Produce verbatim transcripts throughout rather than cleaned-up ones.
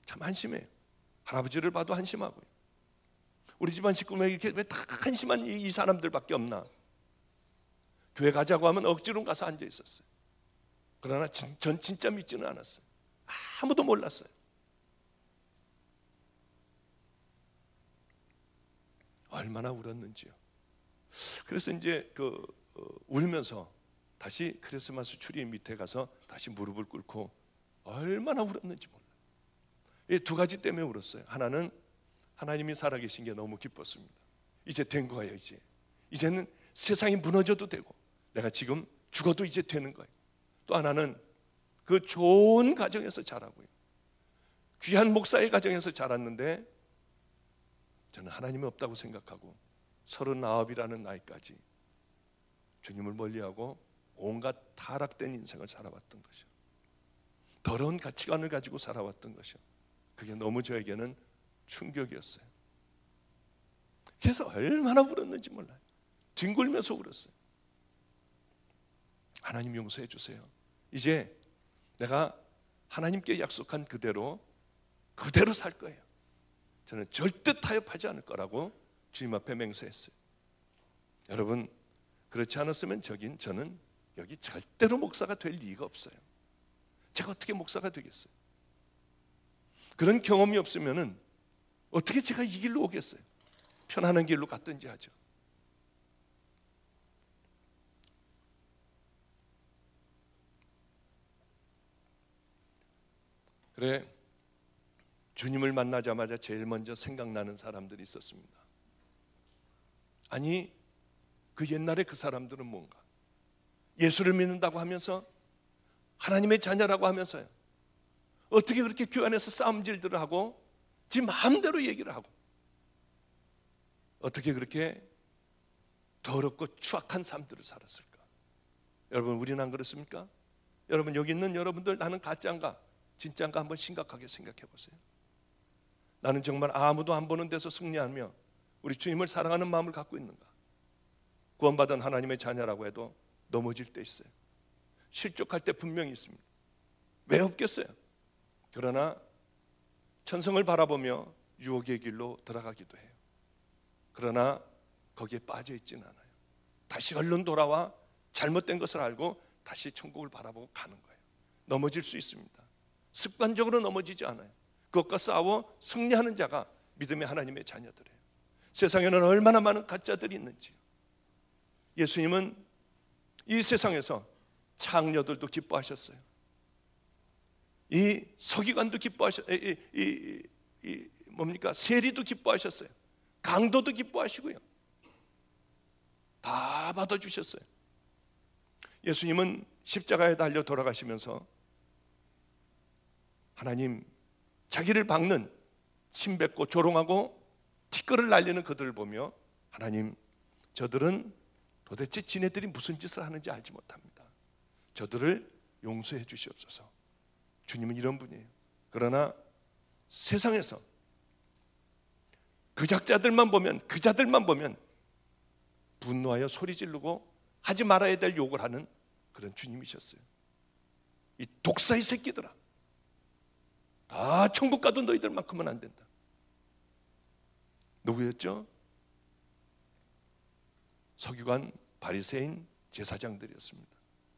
참 한심해요. 할아버지를 봐도 한심하고요. 우리 집안 식구는 이렇게 왜 다 한심한 이, 이 사람들밖에 없나? 교회 가자고 하면 억지로 가서 앉아 있었어요. 그러나 진, 전 진짜 믿지는 않았어요. 아무도 몰랐어요. 얼마나 울었는지요. 그래서 이제 그 어, 울면서 다시 크리스마스 추리 밑에 가서 다시 무릎을 꿇고 얼마나 울었는지 몰라요. 이 두 가지 때문에 울었어요. 하나는 하나님이 살아계신 게 너무 기뻤습니다. 이제 된 거예요. 이제 이제는 세상이 무너져도 되고 내가 지금 죽어도 이제 되는 거예요. 또 하나는 그 좋은 가정에서 자라고요. 귀한 목사의 가정에서 자랐는데 저는 하나님이 없다고 생각하고 서른아홉이라는 나이까지 주님을 멀리하고 온갖 타락된 인생을 살아왔던 것이요. 더러운 가치관을 가지고 살아왔던 것이요. 그게 너무 저에게는 충격이었어요. 그래서 얼마나 울었는지 몰라요. 뒹굴면서 울었어요. 하나님 용서해 주세요. 이제 내가 하나님께 약속한 그대로 그대로 살 거예요. 저는 절대 타협하지 않을 거라고 주님 앞에 맹세했어요. 여러분, 그렇지 않았으면 저긴 저는 여기 절대로 목사가 될 리가 없어요. 제가 어떻게 목사가 되겠어요? 그런 경험이 없으면은 어떻게 제가 이 길로 오겠어요? 편안한 길로 갔든지 하죠. 그래, 주님을 만나자마자 제일 먼저 생각나는 사람들이 있었습니다. 아니, 그 옛날에 그 사람들은 뭔가 예수를 믿는다고 하면서 하나님의 자녀라고 하면서요, 어떻게 그렇게 교회 안에서 싸움질들을 하고 지 마음대로 얘기를 하고 어떻게 그렇게 더럽고 추악한 삶들을 살았을까? 여러분, 우리는 안 그렇습니까? 여러분, 여기 있는 여러분들, 나는 가짜인가 진짜인가 한번 심각하게 생각해 보세요. 나는 정말 아무도 안 보는 데서 승리하며 우리 주님을 사랑하는 마음을 갖고 있는가? 구원받은 하나님의 자녀라고 해도 넘어질 때 있어요. 실족할 때 분명히 있습니다. 왜 없겠어요? 그러나 천성을 바라보며 유혹의 길로 들어가기도 해요. 그러나 거기에 빠져 있지는 않아요. 다시 얼른 돌아와 잘못된 것을 알고 다시 천국을 바라보고 가는 거예요. 넘어질 수 있습니다. 습관적으로 넘어지지 않아요. 그것과 싸워 승리하는 자가 믿음의 하나님의 자녀들이에요. 세상에는 얼마나 많은 가짜들이 있는지. 예수님은 이 세상에서 창녀들도 기뻐하셨어요. 이 서기관도 기뻐하셨, 이, 이, 이, 이 뭡니까? 세리도 기뻐하셨어요. 강도도 기뻐하시고요. 다 받아주셨어요. 예수님은 십자가에 달려 돌아가시면서 하나님, 자기를 박는 침뱉고 조롱하고 티끌을 날리는 그들을 보며 하나님, 저들은 도대체 지네들이 무슨 짓을 하는지 알지 못합니다. 저들을 용서해 주시옵소서. 주님은 이런 분이에요. 그러나 세상에서 그 작자들만 보면, 그 자들만 보면 분노하여 소리 지르고 하지 말아야 될 욕을 하는 그런 주님이셨어요. 이 독사의 새끼들아, 다 천국 가도 너희들만큼은 안 된다. 누구였죠? 서기관, 바리새인, 제사장들이었습니다.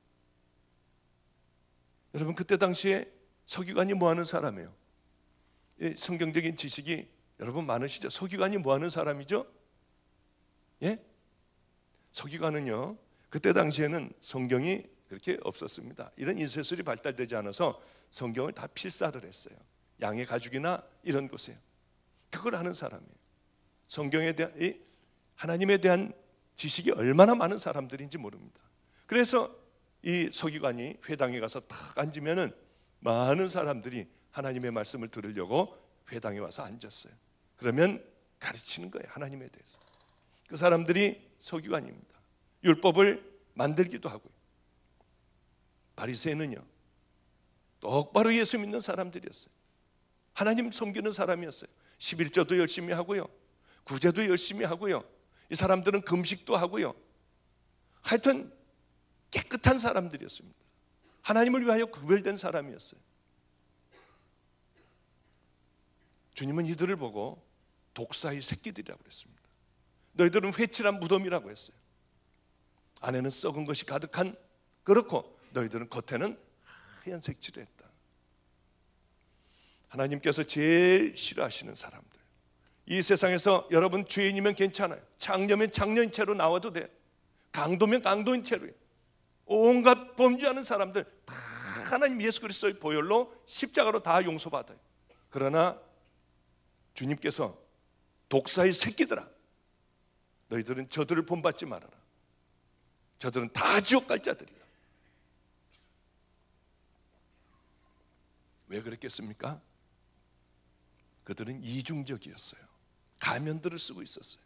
여러분, 그때 당시에 서기관이 뭐하는 사람이에요? 성경적인 지식이 여러분 많으시죠? 서기관이 뭐하는 사람이죠? 예? 서기관은요, 그때 당시에는 성경이 그렇게 없었습니다. 이런 인쇄술이 발달되지 않아서 성경을 다 필사를 했어요. 양의 가죽이나 이런 곳에 그걸 하는 사람이에요. 성경에 대한, 이 하나님에 대한 지식이 얼마나 많은 사람들인지 모릅니다. 그래서 이 서기관이 회당에 가서 탁 앉으면은 많은 사람들이 하나님의 말씀을 들으려고 회당에 와서 앉았어요. 그러면 가르치는 거예요, 하나님에 대해서. 그 사람들이 서기관입니다. 율법을 만들기도 하고요. 바리새인은요, 똑바로 예수 믿는 사람들이었어요. 하나님 섬기는 사람이었어요. 십일조도 열심히 하고요, 구제도 열심히 하고요, 이 사람들은 금식도 하고요. 하여튼 깨끗한 사람들이었습니다. 하나님을 위하여 구별된 사람이었어요. 주님은 이들을 보고 독사의 새끼들이라고 그랬습니다. 너희들은 회칠한 무덤이라고 했어요. 안에는 썩은 것이 가득한, 그렇고 너희들은 겉에는 하얀 색칠을 했다. 하나님께서 제일 싫어하시는 사람들, 이 세상에서 여러분 죄인이면 괜찮아요. 장녀면 장녀인 채로 나와도 돼요. 강도면 강도인 채로요. 온갖 범죄하는 사람들 다 하나님 예수 그리스도의 보혈로 십자가로 다 용서받아요. 그러나 주님께서 독사의 새끼들아, 너희들은 저들을 본받지 말아라. 저들은 다 지옥 갈 자들이야. 왜 그랬겠습니까? 그들은 이중적이었어요. 가면들을 쓰고 있었어요.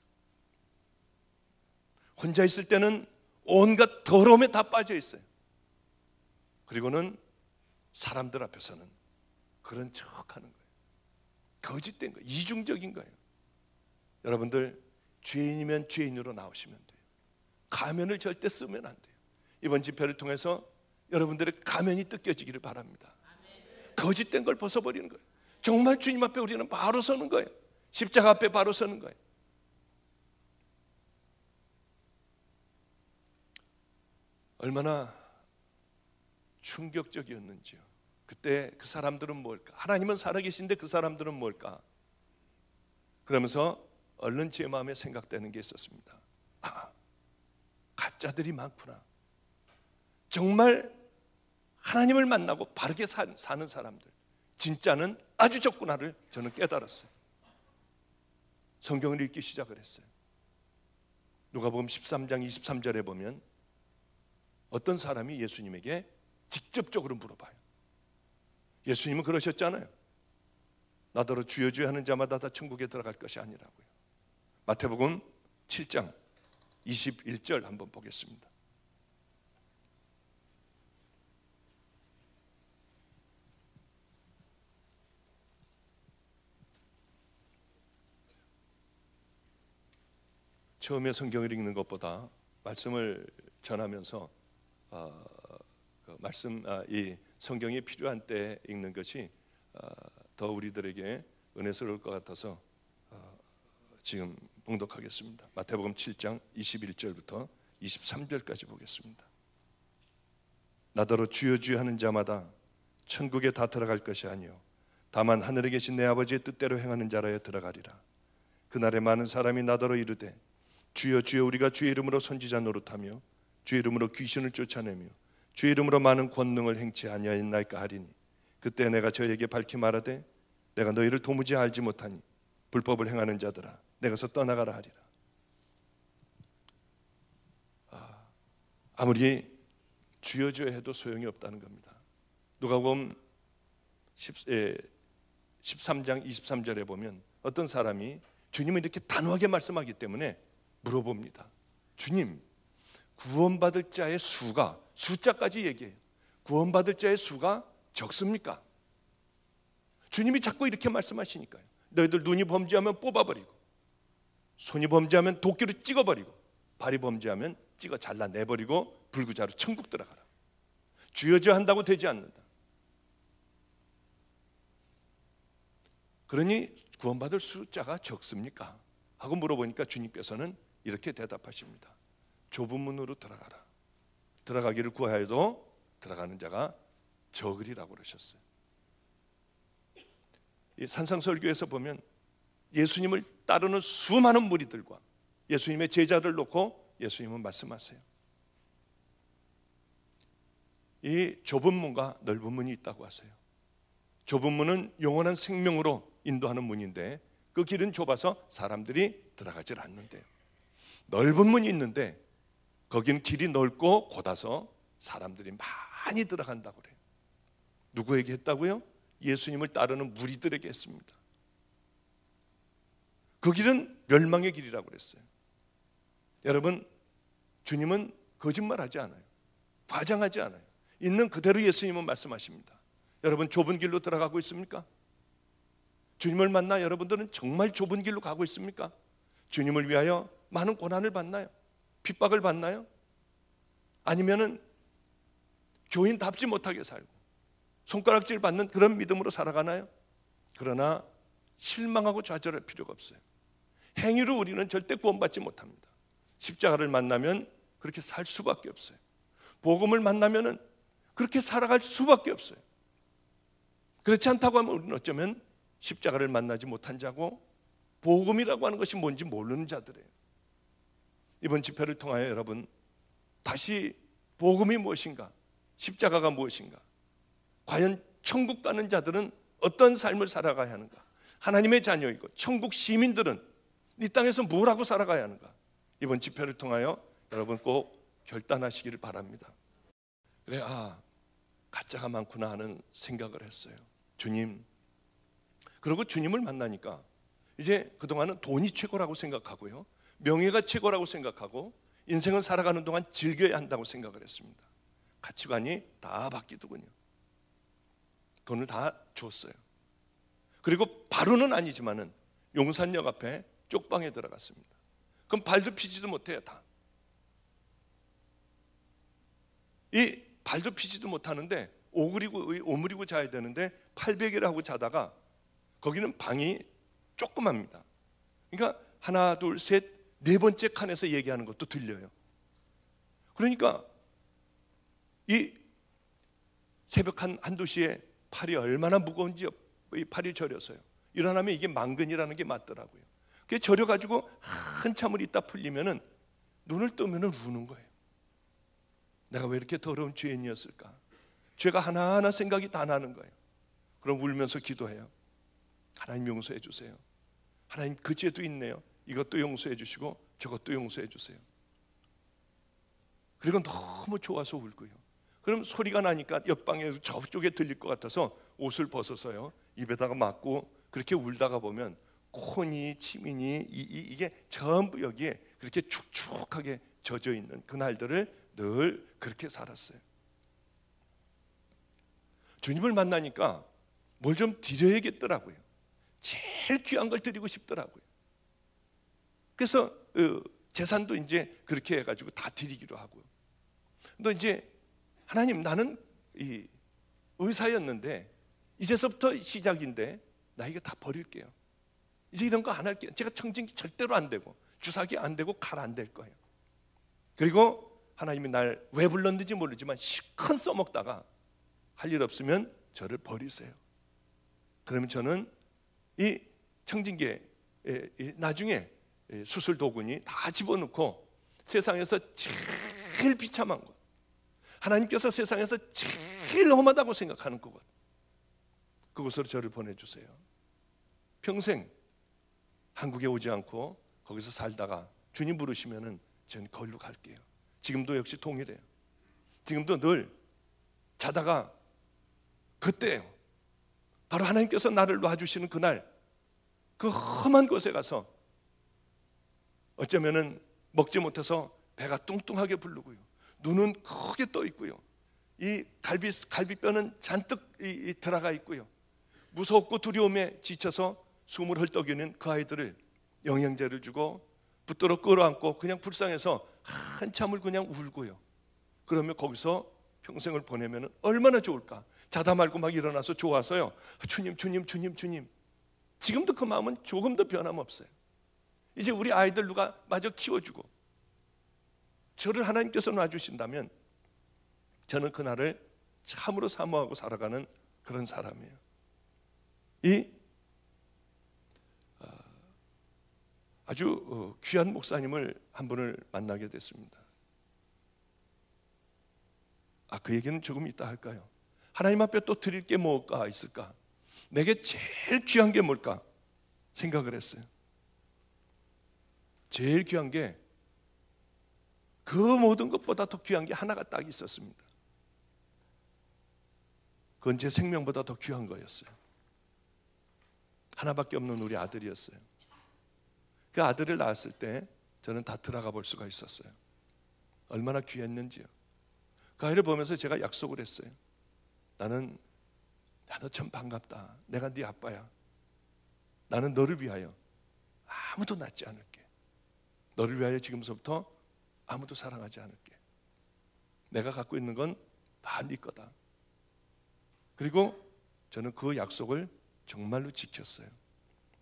혼자 있을 때는 온갖 더러움에 다 빠져 있어요. 그리고는 사람들 앞에서는 그런 척 하는 거예요. 거짓된 거예요. 이중적인 거예요. 여러분들 죄인이면 죄인으로 나오시면 돼요. 가면을 절대 쓰면 안 돼요. 이번 집회를 통해서 여러분들의 가면이 뜯겨지기를 바랍니다. 거짓된 걸 벗어버리는 거예요. 정말 주님 앞에 우리는 바로 서는 거예요. 십자가 앞에 바로 서는 거예요. 얼마나 충격적이었는지요. 그때 그 사람들은 뭘까? 하나님은 살아계신데 그 사람들은 뭘까? 그러면서 얼른 제 마음에 생각되는 게 있었습니다. 아, 가짜들이 많구나. 정말 하나님을 만나고 바르게 사는 사람들, 진짜는 아주 적구나를 저는 깨달았어요. 성경을 읽기 시작을 했어요. 누가복음 십삼 장 이십삼 절에 보면 어떤 사람이 예수님에게 직접적으로 물어봐요. 예수님은 그러셨잖아요. 나더러 주여 주여 하는 자마다 다 천국에 들어갈 것이 아니라고요. 마태복음 칠 장 이십일 절 한번 보겠습니다. 처음에 성경을 읽는 것보다 말씀을 전하면서 어, 그 말씀, 아, 이 성경이 필요한 때 읽는 것이 어, 더 우리들에게 은혜스러울 것 같아서 어, 지금 봉독하겠습니다. 마태복음 칠 장 이십일 절부터 이십삼 절까지 보겠습니다. 나더러 주여 주여 하는 자마다 천국에 다 들어갈 것이 아니요 다만 하늘에 계신 내 아버지의 뜻대로 행하는 자라야 들어가리라. 그날에 많은 사람이 나더러 이르되 주여 주여 우리가 주의 이름으로 선지자 노릇하며 주의 이름으로 귀신을 쫓아내며 주의 이름으로 많은 권능을 행치 아니하였나이까 하리니 그때 내가 저에게 밝히 말하되 내가 너희를 도무지 알지 못하니 불법을 행하는 자들아 내가서 떠나가라 하리라. 아, 아무리 주여 주여 해도 소용이 없다는 겁니다. 누가복음 십삼 장 이십삼 절에 보면 어떤 사람이 주님은 이렇게 단호하게 말씀하기 때문에 물어봅니다. 주님, 구원받을 자의 수가, 숫자까지 얘기해요. 구원받을 자의 수가 적습니까? 주님이 자꾸 이렇게 말씀하시니까요. 너희들 눈이 범죄하면 뽑아버리고 손이 범죄하면 도끼로 찍어버리고 발이 범죄하면 찍어 잘라내버리고 불구자로 천국 들어가라. 주여 주여 한다고 되지 않는다. 그러니 구원받을 숫자가 적습니까? 하고 물어보니까 주님께서는 이렇게 대답하십니다. 좁은 문으로 들어가라. 들어가기를 구하여도 들어가는 자가 적으리라고 그러셨어요. 이 산상설교에서 보면 예수님을 따르는 수많은 무리들과 예수님의 제자를 놓고 예수님은 말씀하세요. 이 좁은 문과 넓은 문이 있다고 하세요. 좁은 문은 영원한 생명으로 인도하는 문인데 그 길은 좁아서 사람들이 들어가질 않는데요. 넓은 문이 있는데 거긴 길이 넓고 곧아서 사람들이 많이 들어간다고 그래요. 누구에게 했다고요? 예수님을 따르는 무리들에게 했습니다. 그 길은 멸망의 길이라고 그랬어요. 여러분, 주님은 거짓말하지 않아요. 과장하지 않아요. 있는 그대로 예수님은 말씀하십니다. 여러분, 좁은 길로 들어가고 있습니까? 주님을 만나 여러분들은 정말 좁은 길로 가고 있습니까? 주님을 위하여 많은 고난을 받나요? 핍박을 받나요? 아니면은 교인답지 못하게 살고 손가락질 받는 그런 믿음으로 살아가나요? 그러나 실망하고 좌절할 필요가 없어요. 행위로 우리는 절대 구원받지 못합니다. 십자가를 만나면 그렇게 살 수밖에 없어요. 복음을 만나면 그렇게 살아갈 수밖에 없어요. 그렇지 않다고 하면 우리는 어쩌면 십자가를 만나지 못한 자고 복음이라고 하는 것이 뭔지 모르는 자들이에요. 이번 집회를 통하여 여러분 다시 복음이 무엇인가, 십자가가 무엇인가, 과연 천국 가는 자들은 어떤 삶을 살아가야 하는가, 하나님의 자녀이고 천국 시민들은 이 땅에서 뭘 하고 살아가야 하는가, 이번 집회를 통하여 여러분 꼭 결단하시기를 바랍니다. 그래, 아, 가짜가 많구나 하는 생각을 했어요. 주님, 그리고 주님을 만나니까 이제 그동안은 돈이 최고라고 생각하고요, 명예가 최고라고 생각하고 인생을 살아가는 동안 즐겨야 한다고 생각을 했습니다. 가치관이 다 바뀌더군요. 돈을 다 줬어요. 그리고 바로는 아니지만은 용산역 앞에 쪽방에 들어갔습니다. 그럼 발도 피지도 못해요. 다. 이 발도 피지도 못하는데 오그리고 오므리고 자야 되는데 팔베개를 하고 자다가 거기는 방이 조그맣니다. 그러니까 하나 둘 셋 네 번째 칸에서 얘기하는 것도 들려요. 그러니까 이 새벽 한, 한두 시에 팔이 얼마나 무거운지 이 팔이 저려서요. 일어나면 이게 망근이라는 게 맞더라고요. 그게 저려가지고 한참을 있다 풀리면은 눈을 뜨면은 우는 거예요. 내가 왜 이렇게 더러운 죄인이었을까? 죄가 하나하나 생각이 다 나는 거예요. 그럼 울면서 기도해요. 하나님 용서해 주세요. 하나님 그 죄도 있네요. 이것도 용서해 주시고 저것도 용서해 주세요. 그리고 너무 좋아서 울고요. 그럼 소리가 나니까 옆방에 저쪽에 들릴 것 같아서 옷을 벗어서요 입에다가 맞고 그렇게 울다가 보면 코니 치민이 이, 이, 이게 전부 여기에 그렇게 축축하게 젖어 있는 그날들을 늘 그렇게 살았어요. 주님을 만나니까 뭘 좀 드려야겠더라고요. 제일 귀한 걸 드리고 싶더라고요. 그래서 재산도 이제 그렇게 해가지고 다 드리기로 하고요. 또 이제 하나님, 나는 이 의사였는데 이제서부터 시작인데 나 이거 다 버릴게요. 이제 이런 거 안 할게요. 제가 청진기 절대로 안 되고 주사기 안 되고 칼 안 될 거예요. 그리고 하나님이 날 왜 불렀는지 모르지만 실컷 써먹다가 할 일 없으면 저를 버리세요. 그러면 저는 이 청진기에 나중에 수술 도구니 다 집어넣고 세상에서 제일 비참한 것, 하나님께서 세상에서 제일 험하다고 생각하는 그곳, 그곳으로 저를 보내주세요. 평생 한국에 오지 않고 거기서 살다가 주님 부르시면은 전 거기로 갈게요. 지금도 역시 동일해요. 지금도 늘 자다가 그때예요. 바로 하나님께서 나를 놔주시는 그날 그 험한 곳에 가서 어쩌면은 먹지 못해서 배가 뚱뚱하게 부르고요, 눈은 크게 떠 있고요, 이 갈비, 갈비뼈는 잔뜩 이, 이 들어가 있고요, 무섭고 두려움에 지쳐서 숨을 헐떡이는 그 아이들을 영양제를 주고 붙들어 끌어안고 그냥 불쌍해서 한참을 그냥 울고요. 그러면 거기서 평생을 보내면 얼마나 좋을까. 자다 말고 막 일어나서 좋아서요, 주님 주님 주님 주님. 지금도 그 마음은 조금도 변함없어요. 이제 우리 아이들 누가 마저 키워주고 저를 하나님께서 놔주신다면 저는 그날을 참으로 사모하고 살아가는 그런 사람이에요. 이 아주 귀한 목사님을 한 분을 만나게 됐습니다. 아, 그 얘기는 조금 이따 할까요? 하나님 앞에 또 드릴 게 뭐가 있을까? 내게 제일 귀한 게 뭘까? 생각을 했어요. 제일 귀한 게, 그 모든 것보다 더 귀한 게 하나가 딱 있었습니다. 그건 제 생명보다 더 귀한 거였어요. 하나밖에 없는 우리 아들이었어요. 그 아들을 낳았을 때 저는 다 들어가 볼 수가 있었어요. 얼마나 귀했는지요. 그 아이를 보면서 제가 약속을 했어요. 나는, 야, 너 참 반갑다. 내가 네 아빠야. 나는 너를 위하여 아무도 낳지 않을게. 너를 위하여 지금서부터 아무도 사랑하지 않을게. 내가 갖고 있는 건 다 네 거다. 그리고 저는 그 약속을 정말로 지켰어요.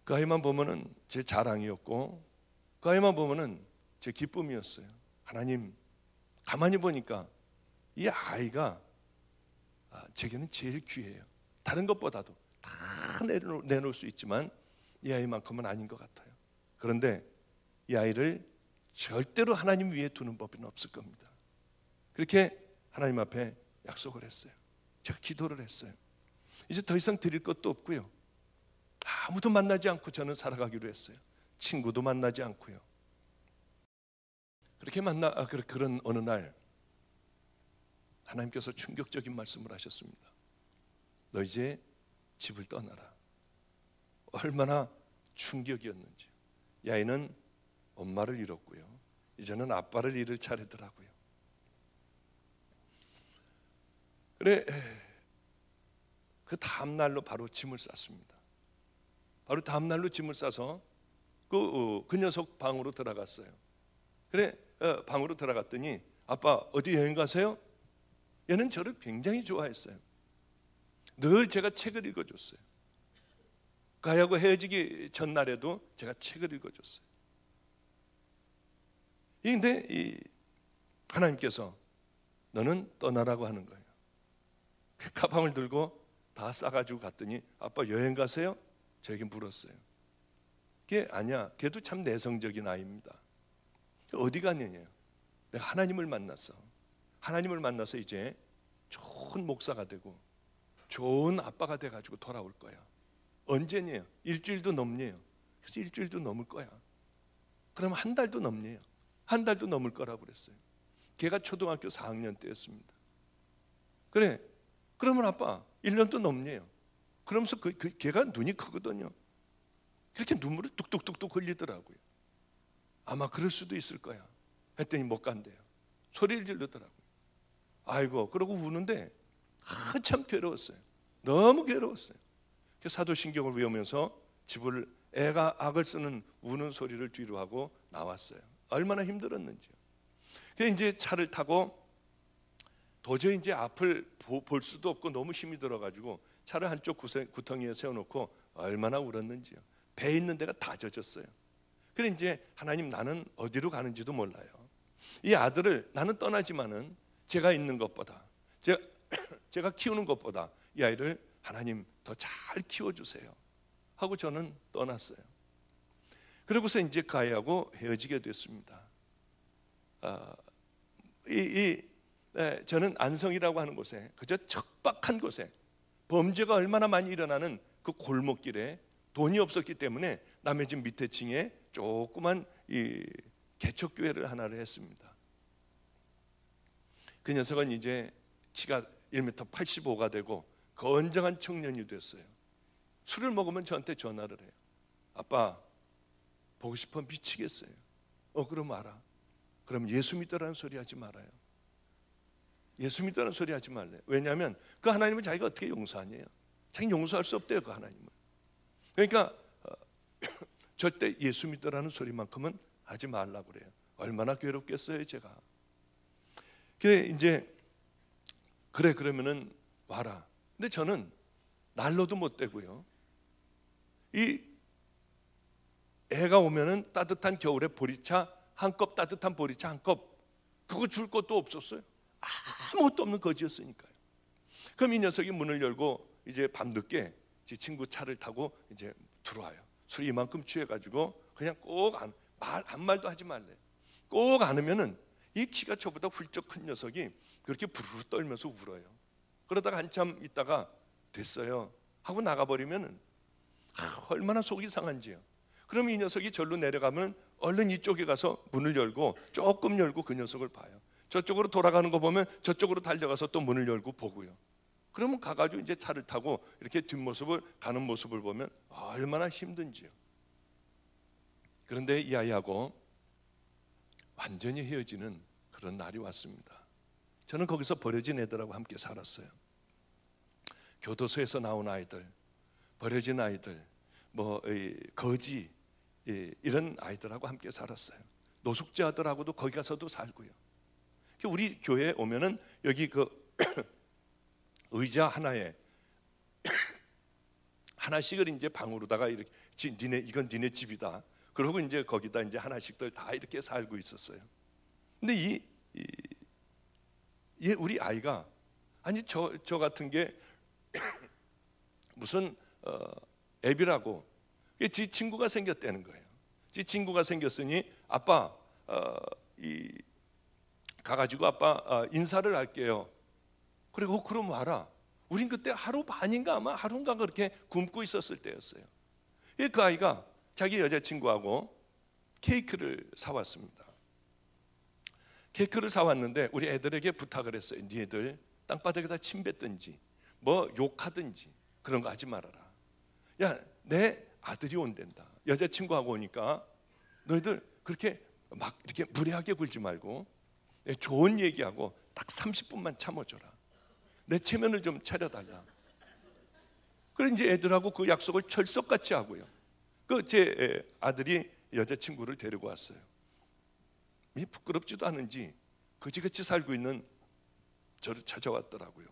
그 아이만 보면은 제 자랑이었고 그 아이만 보면은 제 기쁨이었어요. 하나님, 가만히 보니까 이 아이가 제게는 제일 귀해요. 다른 것보다도 다 내놓을 수 있지만 이 아이만큼은 아닌 것 같아요. 그런데 이 아이를 절대로 하나님 위에 두는 법은 없을 겁니다. 그렇게 하나님 앞에 약속을 했어요. 제가 기도를 했어요. 이제 더 이상 드릴 것도 없고요. 아무도 만나지 않고 저는 살아가기로 했어요. 친구도 만나지 않고요. 그렇게 만나 아, 그런 어느 날 하나님께서 충격적인 말씀을 하셨습니다. 너 이제 집을 떠나라. 얼마나 충격이었는지. 이 아이는 엄마를 잃었고요. 이제는 아빠를 잃을 차례더라고요. 그래, 그 다음 날로 바로 짐을 쌌습니다. 바로 다음 날로 짐을 싸서 그, 어, 그 녀석 방으로 들어갔어요. 그래, 어, 방으로 들어갔더니 아빠 어디 여행 가세요? 얘는 저를 굉장히 좋아했어요. 늘 제가 책을 읽어줬어요. 가야고 헤어지기 전날에도 제가 책을 읽어줬어요. 그런데 이 하나님께서 너는 떠나라고 하는 거예요. 그 가방을 들고 다 싸가지고 갔더니 아빠 여행 가세요? 저에게 물었어요. 걔 아니야. 걔도 참 내성적인 아이입니다. 어디 갔느냐요? 내가 하나님을 만났어. 하나님을 만나서 이제 좋은 목사가 되고 좋은 아빠가 돼가지고 돌아올 거야. 언제냐요? 일주일도 넘네요. 그래서 일주일도 넘을 거야. 그럼 한 달도 넘네요. 한 달도 넘을 거라고 그랬어요. 걔가 초등학교 사 학년 때였습니다. 그래, 그러면 아빠 일 년도 넘네요. 그러면서 그, 그 걔가 눈이 크거든요. 그렇게 눈물을 뚝뚝뚝뚝 흘리더라고요. 아마 그럴 수도 있을 거야 했더니 못 간대요. 소리를 지르더라고요. 아이고, 그러고 우는데 한참 괴로웠어요. 너무 괴로웠어요. 사도신경을 외우면서 집을 애가 악을 쓰는 우는 소리를 뒤로 하고 나왔어요. 얼마나 힘들었는지요. 그래서 이제 차를 타고 도저히 이제 앞을 볼 수도 없고 너무 힘이 들어가지고 차를 한쪽 구덩이에 세워놓고 얼마나 울었는지요. 배 있는 데가 다 젖었어요. 그래 이제 하나님, 나는 어디로 가는지도 몰라요. 이 아들을 나는 떠나지만은 제가 있는 것보다, 제가, 제가 키우는 것보다 이 아이를 하나님 더 잘 키워주세요 하고 저는 떠났어요. 그러고서 이제 그 아이하고 헤어지게 됐습니다. 아, 이, 이, 에, 저는 안성이라고 하는 곳에, 그저 척박한 곳에, 범죄가 얼마나 많이 일어나는 그 골목길에 돈이 없었기 때문에 남의 집 밑에 층에 조그만 이 개척교회를 하나를 했습니다. 그 녀석은 이제 키가 일 미터 팔십오가 되고 건장한 청년이 됐어요. 술을 먹으면 저한테 전화를 해요. 아빠, 보고 싶어 미치겠어요. 어, 그럼 알아. 그럼 예수 믿으라는 소리 하지 말아요. 예수 믿으라는 소리 하지 말래요. 왜냐하면 그 하나님은 자기가 어떻게 용서하냐요. 자기 용서할 수 없대요, 그 하나님은. 그러니까 어, 절대 예수 믿으라는 소리만큼은 하지 말라고 그래요. 얼마나 괴롭겠어요, 제가. 그래 이제 그래 그러면은 와라. 근데 저는 난로도 못 대고요. 이 애가 오면은 따뜻한 겨울에 보리차 한 컵, 따뜻한 보리차 한 컵, 그거 줄 것도 없었어요. 아무것도 없는 거지였으니까요. 그럼 이 녀석이 문을 열고 이제 밤늦게 제 친구 차를 타고 이제 들어와요. 술 이만큼 취해가지고 그냥 꼭 안, 말, 한 말도 하지 말래요. 꼭 안으면은 이 키가 저보다 훌쩍 큰 녀석이 그렇게 부르르 떨면서 울어요. 그러다가 한참 있다가 됐어요 하고 나가버리면은 아, 얼마나 속이 상한지요. 그럼 이 녀석이 절로 내려가면 얼른 이쪽에 가서 문을 열고 조금 열고 그 녀석을 봐요. 저쪽으로 돌아가는 거 보면 저쪽으로 달려가서 또 문을 열고 보고요. 그러면 가가지고 이제 차를 타고 이렇게 뒷모습을 가는 모습을 보면 얼마나 힘든지요. 그런데 이 아이하고 완전히 헤어지는 그런 날이 왔습니다. 저는 거기서 버려진 애들하고 함께 살았어요. 교도소에서 나온 아이들, 버려진 아이들, 뭐 거지 이런 아이들하고 함께 살았어요. 노숙자 아들하고도 거기 가서도 살고요. 우리 교회에 오면은 여기 그 의자 하나에 하나씩을 이제 방으로다가 이렇게 니네 이건 니네 집이다. 그러고 이제 거기다 이제 하나씩들 다 이렇게 살고 있었어요. 근데 이, 이, 이 우리 아이가 아니 저 저 같은 게 무슨 어, 애비라고 지 친구가 생겼다는 거예요. 지 친구가 생겼으니 아빠 어, 이 가가지고 아빠 어, 인사를 할게요. 그리고 그럼 와라. 우린 그때 하루 반인가 아마 하루인가 그렇게 굶고 있었을 때였어요. 그 아이가 자기 여자친구하고 케이크를 사왔습니다. 케이크를 사왔는데 우리 애들에게 부탁을 했어요. 니네들 땅바닥에다 침 뱉든지 뭐 욕하든지 그런 거 하지 말아라. 야, 내 아들이 온댄다. 여자친구하고 오니까 너희들 그렇게 막 이렇게 무례하게 굴지 말고 좋은 얘기하고 딱 삼십 분만 참아줘라. 내 체면을 좀 차려달라. 그래 이제 애들하고 그 약속을 철석같이 하고요. 그 제 아들이 여자친구를 데리고 왔어요. 이 부끄럽지도 않은지 거지같이 살고 있는 저를 찾아왔더라고요.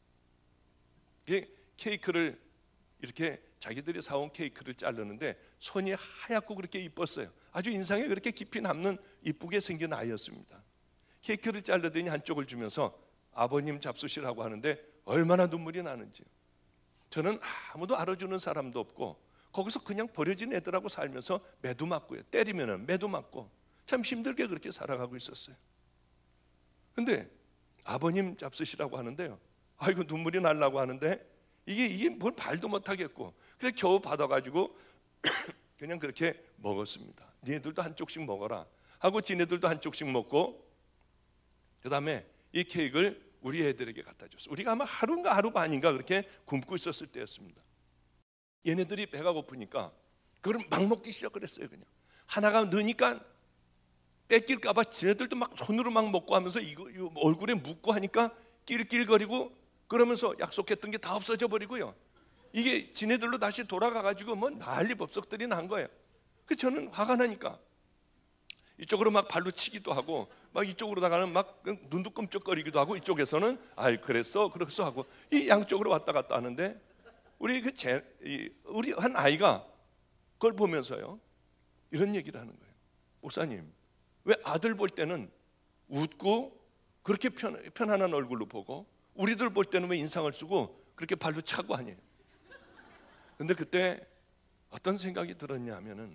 케이크를 이렇게 자기들이 사온 케이크를 자르는데 손이 하얗고 그렇게 이뻤어요. 아주 인상에 그렇게 깊이 남는 이쁘게 생긴 아이였습니다. 케이크를 자르더니 한쪽을 주면서 아버님 잡수시라고 하는데 얼마나 눈물이 나는지요. 저는 아무도 알아주는 사람도 없고 거기서 그냥 버려진 애들하고 살면서 매도 맞고요. 때리면은 매도 맞고 참 힘들게 그렇게 살아가고 있었어요. 근데 아버님 잡수시라고 하는데요. 아이고 눈물이 날라고 하는데 이게 이게 뭘 말도 못하겠고 그래 겨우 받아가지고 그냥 그렇게 먹었습니다. 니네들도 한 쪽씩 먹어라 하고 지네들도 한 쪽씩 먹고 그 다음에 이 케이크를 우리 애들에게 갖다 줬어요. 우리가 아마 하루인가 하루 반인가 그렇게 굶고 있었을 때였습니다. 얘네들이 배가 고프니까 그걸 막 먹기 시작했어요. 그냥 하나가 넣으니까 뺏길까 봐 지네들도 막 손으로 막 먹고 하면서 이거, 이거 얼굴에 묻고 하니까 낄낄거리고 그러면서 약속했던 게 다 없어져 버리고요. 이게 지네들로 다시 돌아가가지고 뭐 난리 법석들이 난 거예요. 그 저는 화가 나니까 이쪽으로 막 발로 치기도 하고 막 이쪽으로 나가는 막 눈도 끔쩍거리기도 하고 이쪽에서는 아이 그랬어 그랬어 하고 이 양쪽으로 왔다 갔다 하는데 우리 그 제, 이, 우리 한 아이가 그걸 보면서요 이런 얘기를 하는 거예요. 목사님 왜 아들 볼 때는 웃고 그렇게 편, 편안한 얼굴로 보고 우리들 볼 때는 왜 인상을 쓰고 그렇게 발로 차고 하냐. 근데 그때 어떤 생각이 들었냐 하면은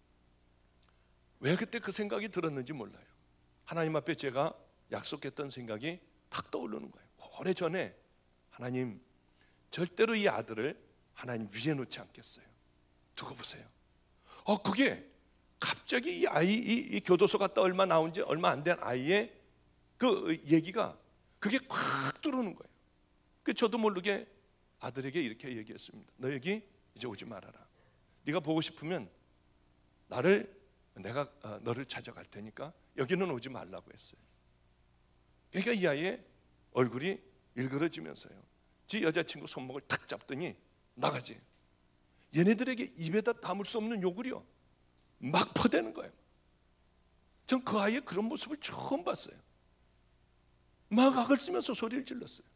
왜 그때 그 생각이 들었는지 몰라요. 하나님 앞에 제가 약속했던 생각이 탁 떠오르는 거예요. 오래전에 하나님 절대로 이 아들을 하나님 위에 놓지 않겠어요. 두고 보세요. 어 그게 갑자기 이 아이 이, 이 교도소 갔다 얼마 나온 지 얼마 안 된 아이의 그 얘기가 그게 콱 들어오는 거예요. 그 저도 모르게 아들에게 이렇게 얘기했습니다. 너 여기 이제 오지 말아라. 네가 보고 싶으면 나를 내가 어, 너를 찾아갈 테니까 여기는 오지 말라고 했어요. 그러니까 이 아이의 얼굴이 일그러지면서요. 지 여자친구 손목을 탁 잡더니 나가지. 얘네들에게 입에다 담을 수 없는 욕을요 막 퍼대는 거예요. 전 그 아이의 그런 모습을 처음 봤어요. 막 악을 쓰면서 소리를 질렀어요.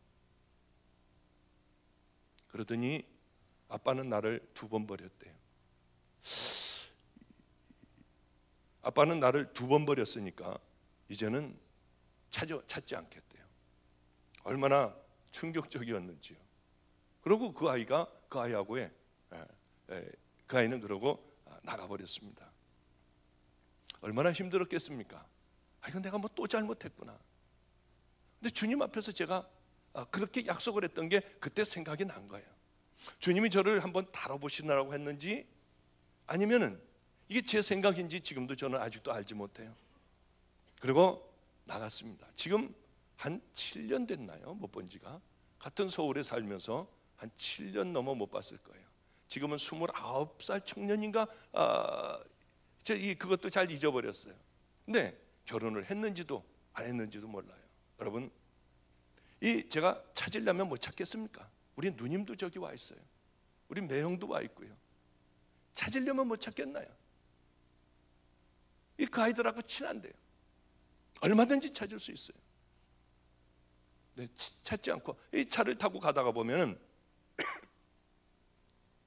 그러더니 아빠는 나를 두 번 버렸대요. 아빠는 나를 두 번 버렸으니까 이제는 찾아, 찾지 않겠대요. 얼마나 충격적이었는지요. 그리고 그 아이가 그 아이하고의 에, 에, 그 아이는 그러고 나가버렸습니다. 얼마나 힘들었겠습니까? 아, 이건 내가 뭐 또 잘못했구나. 근데 주님 앞에서 제가 그렇게 약속을 했던 게 그때 생각이 난 거예요. 주님이 저를 한번 다뤄보시느라고 했는지 아니면은 이게 제 생각인지 지금도 저는 아직도 알지 못해요. 그리고 나갔습니다. 지금 한 칠 년 됐나요? 못 본 지가. 같은 서울에 살면서 한 칠 년 넘어 못 봤을 거예요. 지금은 스물아홉 살 청년인가? 아, 저 이 그것도 잘 잊어버렸어요. 근데 결혼을 했는지도 안 했는지도 몰라요. 여러분, 이 제가 찾으려면 못 찾겠습니까? 우리 누님도 저기 와 있어요. 우리 매형도 와 있고요. 찾으려면 못 찾겠나요? 이 그 아이들하고 친한데요. 얼마든지 찾을 수 있어요. 네, 찾지 않고 이 차를 타고 가다가 보면은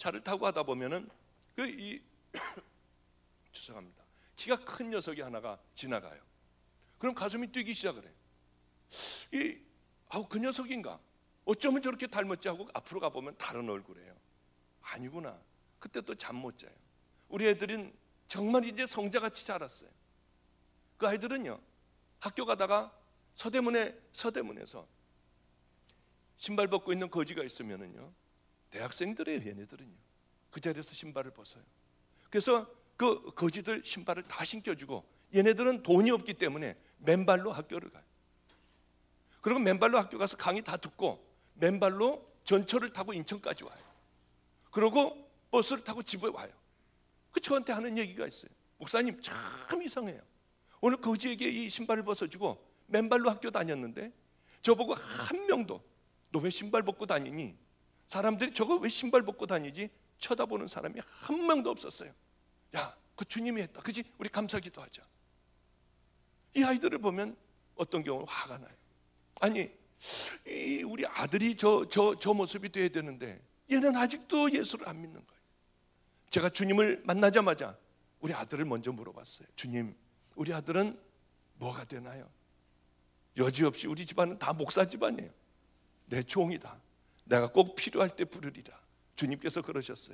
차를 타고 가다 보면은 그 이 죄송합니다. 키가 큰 녀석이 하나가 지나가요. 그럼 가슴이 뛰기 시작을 해요. 이 아우 그 녀석인가? 어쩌면 저렇게 닮았지 하고 앞으로 가보면 다른 얼굴이에요. 아니구나. 그때 또 잠 못 자요. 우리 애들은 정말 이제 성자같이 자랐어요. 그 아이들은요, 학교 가다가 서대문에, 서대문에서 신발 벗고 있는 거지가 있으면은요, 대학생들이에요, 얘네들은요. 그 자리에서 신발을 벗어요. 그래서 그 거지들 신발을 다 신겨주고, 얘네들은 돈이 없기 때문에 맨발로 학교를 가요. 그리고 맨발로 학교 가서 강의 다 듣고 맨발로 전철을 타고 인천까지 와요. 그리고 버스를 타고 집에 와요. 그 저한테 하는 얘기가 있어요. 목사님 참 이상해요. 오늘 거지에게 이 신발을 벗어주고 맨발로 학교 다녔는데 저보고 한 명도 너 왜 신발 벗고 다니니? 사람들이 저거 왜 신발 벗고 다니지? 쳐다보는 사람이 한 명도 없었어요. 야, 그 주님이 했다. 그지? 우리 감사기도 하자. 이 아이들을 보면 어떤 경우는 화가 나요. 아니, 이 우리 아들이 저, 저, 저 모습이 돼야 되는데 얘는 아직도 예수를 안 믿는 거예요. 제가 주님을 만나자마자 우리 아들을 먼저 물어봤어요. 주님, 우리 아들은 뭐가 되나요? 여지없이 우리 집안은 다 목사 집안이에요. 내 종이다. 내가 꼭 필요할 때 부르리라. 주님께서 그러셨어요.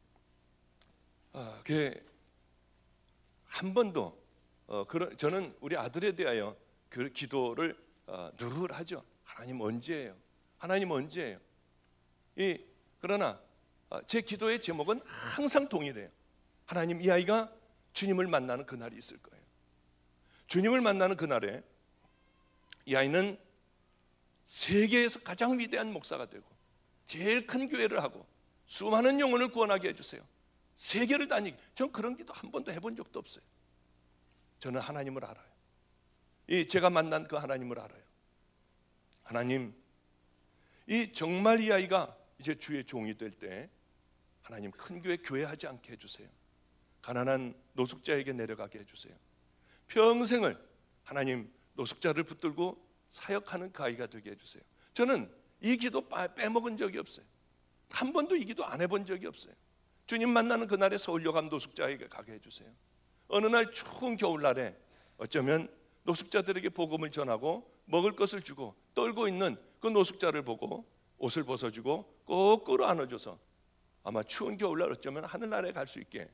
아, 그게 한 번도 어, 그런, 저는 우리 아들에 대하여 그 기도를 어, 늘 하죠. 하나님 언제예요? 하나님 언제예요? 이, 그러나 어, 제 기도의 제목은 항상 동일해요. 하나님, 이 아이가 주님을 만나는 그날이 있을 거예요. 주님을 만나는 그날에 이 아이는 세계에서 가장 위대한 목사가 되고 제일 큰 교회를 하고 수많은 영혼을 구원하게 해주세요. 세계를 다니게. 전 그런 기도 한 번도 해본 적도 없어요. 저는 하나님을 알아요. 이 제가 만난 그 하나님을 알아요. 하나님, 이 정말 이 아이가 이제 주의 종이 될 때 하나님 큰 교회 교회하지 않게 해주세요. 가난한 노숙자에게 내려가게 해주세요. 평생을 하나님 노숙자를 붙들고 사역하는 그 아이가 되게 해주세요. 저는 이 기도 빼먹은 적이 없어요. 한 번도 이 기도 안 해본 적이 없어요. 주님 만나는 그날에 서울여감 노숙자에게 가게 해주세요. 어느 날 추운 겨울날에 어쩌면 노숙자들에게 복음을 전하고 먹을 것을 주고 떨고 있는 그 노숙자를 보고 옷을 벗어주고 꼭 끌어안아줘서 아마 추운 겨울날 어쩌면 하늘나라에 갈 수 있게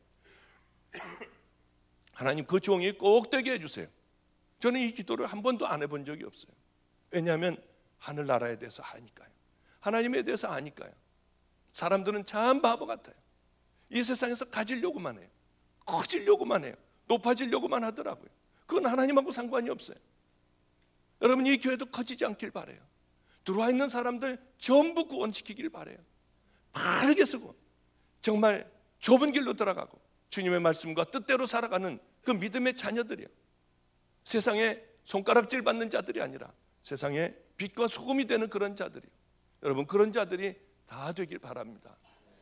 하나님 그 종이 꼭 되게 해주세요. 저는 이 기도를 한 번도 안 해본 적이 없어요. 왜냐하면 하늘나라에 대해서 아니까요. 하나님에 대해서 아니까요. 사람들은 참 바보 같아요. 이 세상에서 가지려고만 해요. 커지려고만 해요. 높아지려고만 하더라고요. 그건 하나님하고 상관이 없어요. 여러분, 이 교회도 커지지 않길 바라요. 들어와 있는 사람들 전부 구원시키길 바라요. 바르게 쓰고 정말 좁은 길로 들어가고 주님의 말씀과 뜻대로 살아가는 그 믿음의 자녀들이요. 세상에 손가락질 받는 자들이 아니라 세상에 빛과 소금이 되는 그런 자들이요. 여러분, 그런 자들이 다 되길 바랍니다.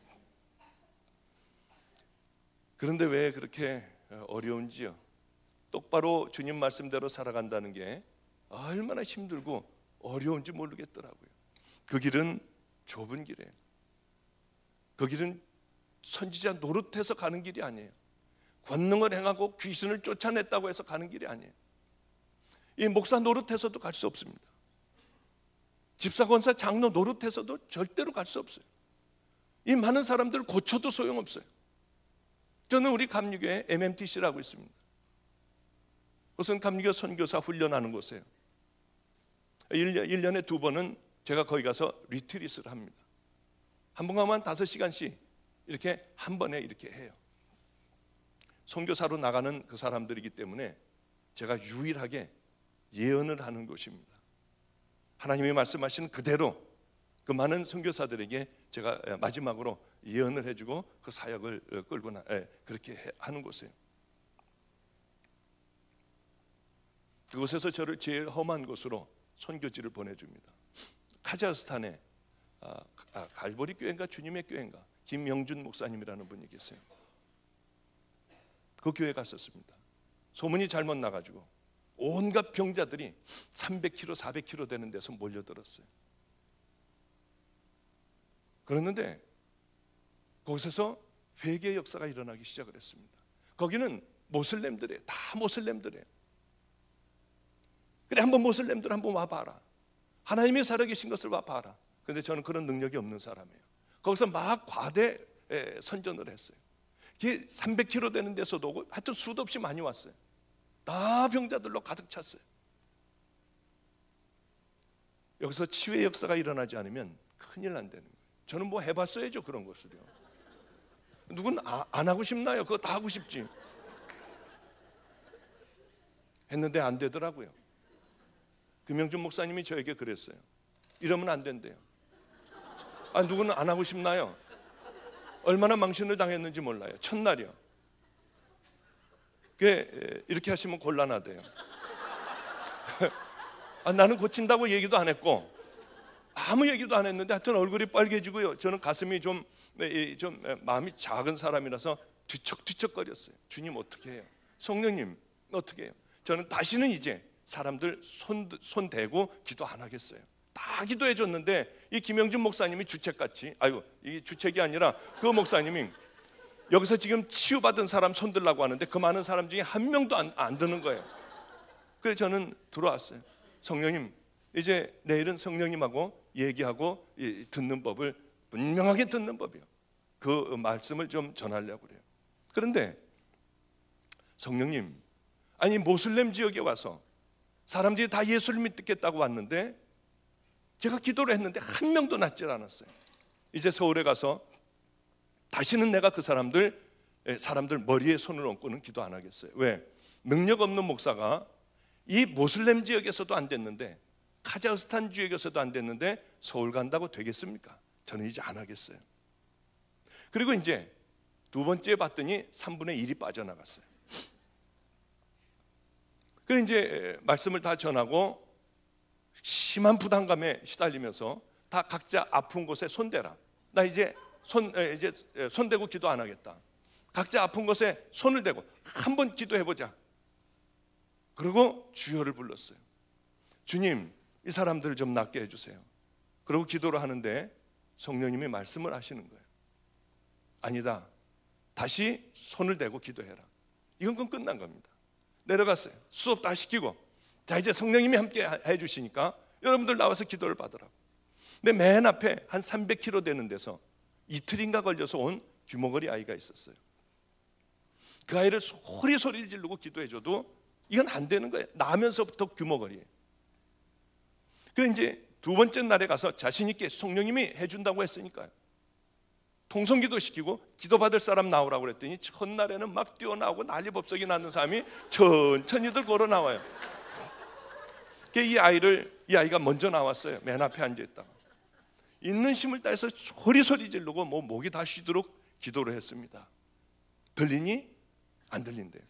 그런데 왜 그렇게 어려운지요? 똑바로 주님 말씀대로 살아간다는 게 얼마나 힘들고 어려운지 모르겠더라고요. 그 길은 좁은 길이에요. 그 길은 선지자 노릇해서 가는 길이 아니에요. 권능을 행하고 귀신을 쫓아냈다고 해서 가는 길이 아니에요. 이 목사 노릇해서도 갈 수 없습니다. 집사, 권사, 장로 노릇해서도 절대로 갈 수 없어요. 이 많은 사람들을 고쳐도 소용없어요. 저는 우리 감리교회 엠엠티씨라고 있습니다. 우선 감리교 선교사 훈련하는 곳이에요. 일 년에 두 번은 제가 거기 가서 리트릿을 합니다. 한 번 가면 다섯 시간씩 이렇게 한 번에 이렇게 해요. 선교사로 나가는 그 사람들이기 때문에 제가 유일하게 예언을 하는 곳입니다. 하나님이 말씀하신 그대로 그 많은 선교사들에게 제가 마지막으로 예언을 해주고 그 사역을 끌고 나, 그렇게 하는 곳이에요. 그곳에서 저를 제일 험한 곳으로 선교지를 보내줍니다. 카자흐스탄에 아, 아, 갈보리 교회인가 주님의 교회인가 김영준 목사님이라는 분이 계세요. 그 교회 갔었습니다. 소문이 잘못 나가지고 온갖 병자들이 삼백 킬로그램, 사백 킬로그램 되는 데서 몰려들었어요. 그랬는데 그곳에서 회개의 역사가 일어나기 시작을 했습니다. 거기는 모슬렘들이에요. 다 모슬렘들이에요. 그래, 한번 모슬렘들 한번 와봐라. 하나님이 살아계신 것을 와봐라. 근데 저는 그런 능력이 없는 사람이에요. 거기서 막 과대 선전을 했어요. 그게 삼백 킬로미터 되는 데서도 오고, 하여튼 수도 없이 많이 왔어요. 다 병자들로 가득 찼어요. 여기서 치유의 역사가 일어나지 않으면 큰일 난다는 거예요. 저는 뭐 해봤어야죠, 그런 것을요. 누군 아, 안 하고 싶나요? 그거 다 하고 싶지. 했는데 안 되더라고요. 김영준 목사님이 저에게 그랬어요. 이러면 안 된대요. 아, 누구는 안 하고 싶나요? 얼마나 망신을 당했는지 몰라요. 첫날이요. 그게 이렇게 하시면 곤란하대요. 아, 나는 고친다고 얘기도 안 했고 아무 얘기도 안 했는데 하여튼 얼굴이 빨개지고요. 저는 가슴이 좀, 좀 마음이 작은 사람이라서 뒤척뒤척거렸어요. 주님 어떻게 해요? 성령님 어떻게 해요? 저는 다시는 이제 사람들 손, 손 대고 기도 안 하겠어요. 다 기도해 줬는데 이 김영준 목사님이 주책같이, 아이고, 이 주책이 아니라 그 목사님이 여기서 지금 치유받은 사람 손 들라고 하는데 그 많은 사람 중에 한 명도 안, 안 드는 거예요. 그래서 저는 들어왔어요. 성령님, 이제 내일은 성령님하고 얘기하고 듣는 법을 분명하게 듣는 법이요. 그 말씀을 좀 전하려고 그래요. 그런데 성령님, 아니 모슬렘 지역에 와서 사람들이 다 예수를 믿겠다고 왔는데 제가 기도를 했는데 한 명도 낫질 않았어요. 이제 서울에 가서 다시는 내가 그 사람들 사람들 머리에 손을 얹고는 기도 안 하겠어요. 왜? 능력 없는 목사가 이 모슬렘 지역에서도 안 됐는데 카자흐스탄 지역에서도 안 됐는데 서울 간다고 되겠습니까? 저는 이제 안 하겠어요. 그리고 이제 두 번째 봤더니 삼분의 일이 빠져나갔어요. 그래서 이제 말씀을 다 전하고 심한 부담감에 시달리면서 다 각자 아픈 곳에 손대라. 나 이제 손 이제 손대고 기도 안 하겠다. 각자 아픈 곳에 손을 대고 한번 기도해 보자. 그리고 주여를 불렀어요. 주님, 이 사람들을 좀 낫게 해주세요. 그리고 기도를 하는데 성령님이 말씀을 하시는 거예요. 아니다, 다시 손을 대고 기도해라. 이건 그건 끝난 겁니다. 내려갔어요. 수업 다 시키고, 자 이제 성령님이 함께 해주시니까 여러분들 나와서 기도를 받으라고. 근데 맨 앞에 한 삼백 킬로미터 되는 데서 이틀인가 걸려서 온 귀머거리 아이가 있었어요. 그 아이를 소리 소리 지르고 기도해줘도 이건 안 되는 거예요. 나면서부터 귀머거리예요. 그래서 이제 두 번째 날에 가서 자신 있게 성령님이 해준다고 했으니까요. 통성기도 시키고 기도받을 사람 나오라고 그랬더니 첫날에는 막 뛰어나오고 난리법석이 나는 사람이 천천히들 걸어 나와요. 이 아이를 이 아이가 먼저 나왔어요. 맨 앞에 앉아 있다가 있는 힘을 다해서 소리 소리 지르고 뭐 목이 다 쉬도록 기도를 했습니다. 들리니? 안 들린대요.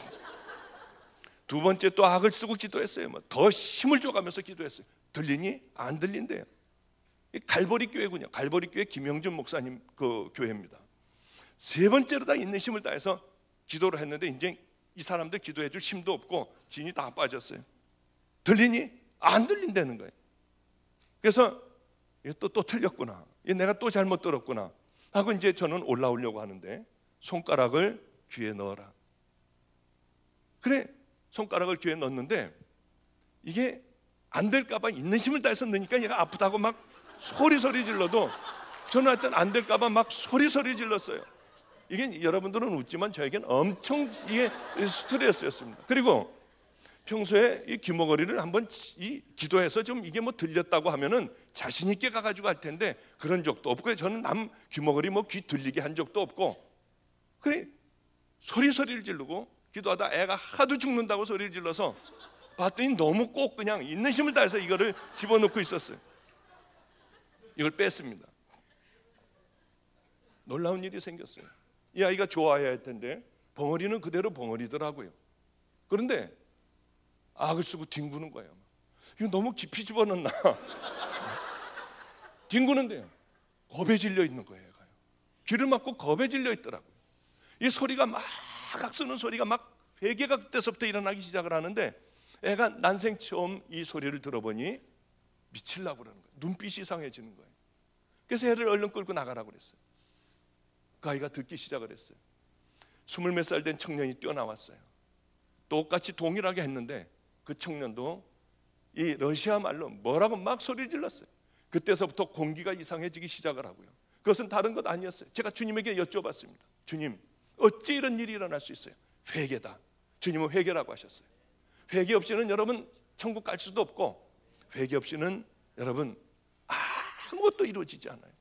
두 번째 또 악을 쓰고 기도했어요. 뭐 더 힘을 줘가면서 기도했어요. 들리니? 안 들린대요. 갈보리 교회군요. 갈보리 교회 김영준 목사님 그 교회입니다. 세 번째로 다 있는 힘을 다해서 기도를 했는데 이제 이 사람들 기도해 줄 힘도 없고 진이 다 빠졌어요. 들리니? 안 들린다는 거예요. 그래서 또, 또 틀렸구나. 내가 또 잘못 들었구나 하고 이제 저는 올라오려고 하는데 손가락을 귀에 넣어라. 그래, 손가락을 귀에 넣었는데 이게 안 될까봐 있는 힘을 다해서 넣으니까 얘가 아프다고 막 소리 소리 질러도 저는 하여튼 안 될까봐 막 소리 소리 질렀어요. 이게 여러분들은 웃지만 저에겐 엄청 이게 스트레스였습니다. 그리고 평소에 이 귀머거리를 한번 이 기도해서 좀 이게 뭐 들렸다고 하면은 자신 있게 가가지고 할 텐데 그런 적도 없고, 저는 남 귀머거리 뭐 귀 들리게 한 적도 없고, 그래 소리 소리를 지르고 기도하다 애가 하도 죽는다고 소리를 질러서 봤더니 너무 꼭 그냥 있는 힘을 다해서 이거를 집어넣고 있었어요. 이걸 뺐습니다. 놀라운 일이 생겼어요. 이 아이가 좋아해야 할 텐데 벙어리는 그대로 벙어리더라고요. 그런데 악을 쓰고 뒹구는 거예요. 이거 너무 깊이 집어넣나? 뒹구는데요, 겁에 질려 있는 거예요. 얘가요. 귀를 막고 겁에 질려 있더라고요. 이 소리가 막 악쓰는 소리가 막 회개가 그때서부터 일어나기 시작을 하는데 애가 난생 처음 이 소리를 들어보니 미치려고 그러는 거예요. 눈빛이 이상해지는 거예요. 그래서 애를 얼른 끌고 나가라고 그랬어요. 그 아이가 듣기 시작을 했어요. 스물 몇 살 된 청년이 뛰어나왔어요. 똑같이 동일하게 했는데 그 청년도 이 러시아 말로 뭐라고 막 소리를 질렀어요. 그때서부터 공기가 이상해지기 시작을 하고요. 그것은 다른 것 아니었어요. 제가 주님에게 여쭤봤습니다. 주님, 어찌 이런 일이 일어날 수 있어요? 회개다. 주님은 회개라고 하셨어요. 회개 없이는 여러분 천국 갈 수도 없고, 회개 없이는 여러분 아무것도 이루어지지 않아요.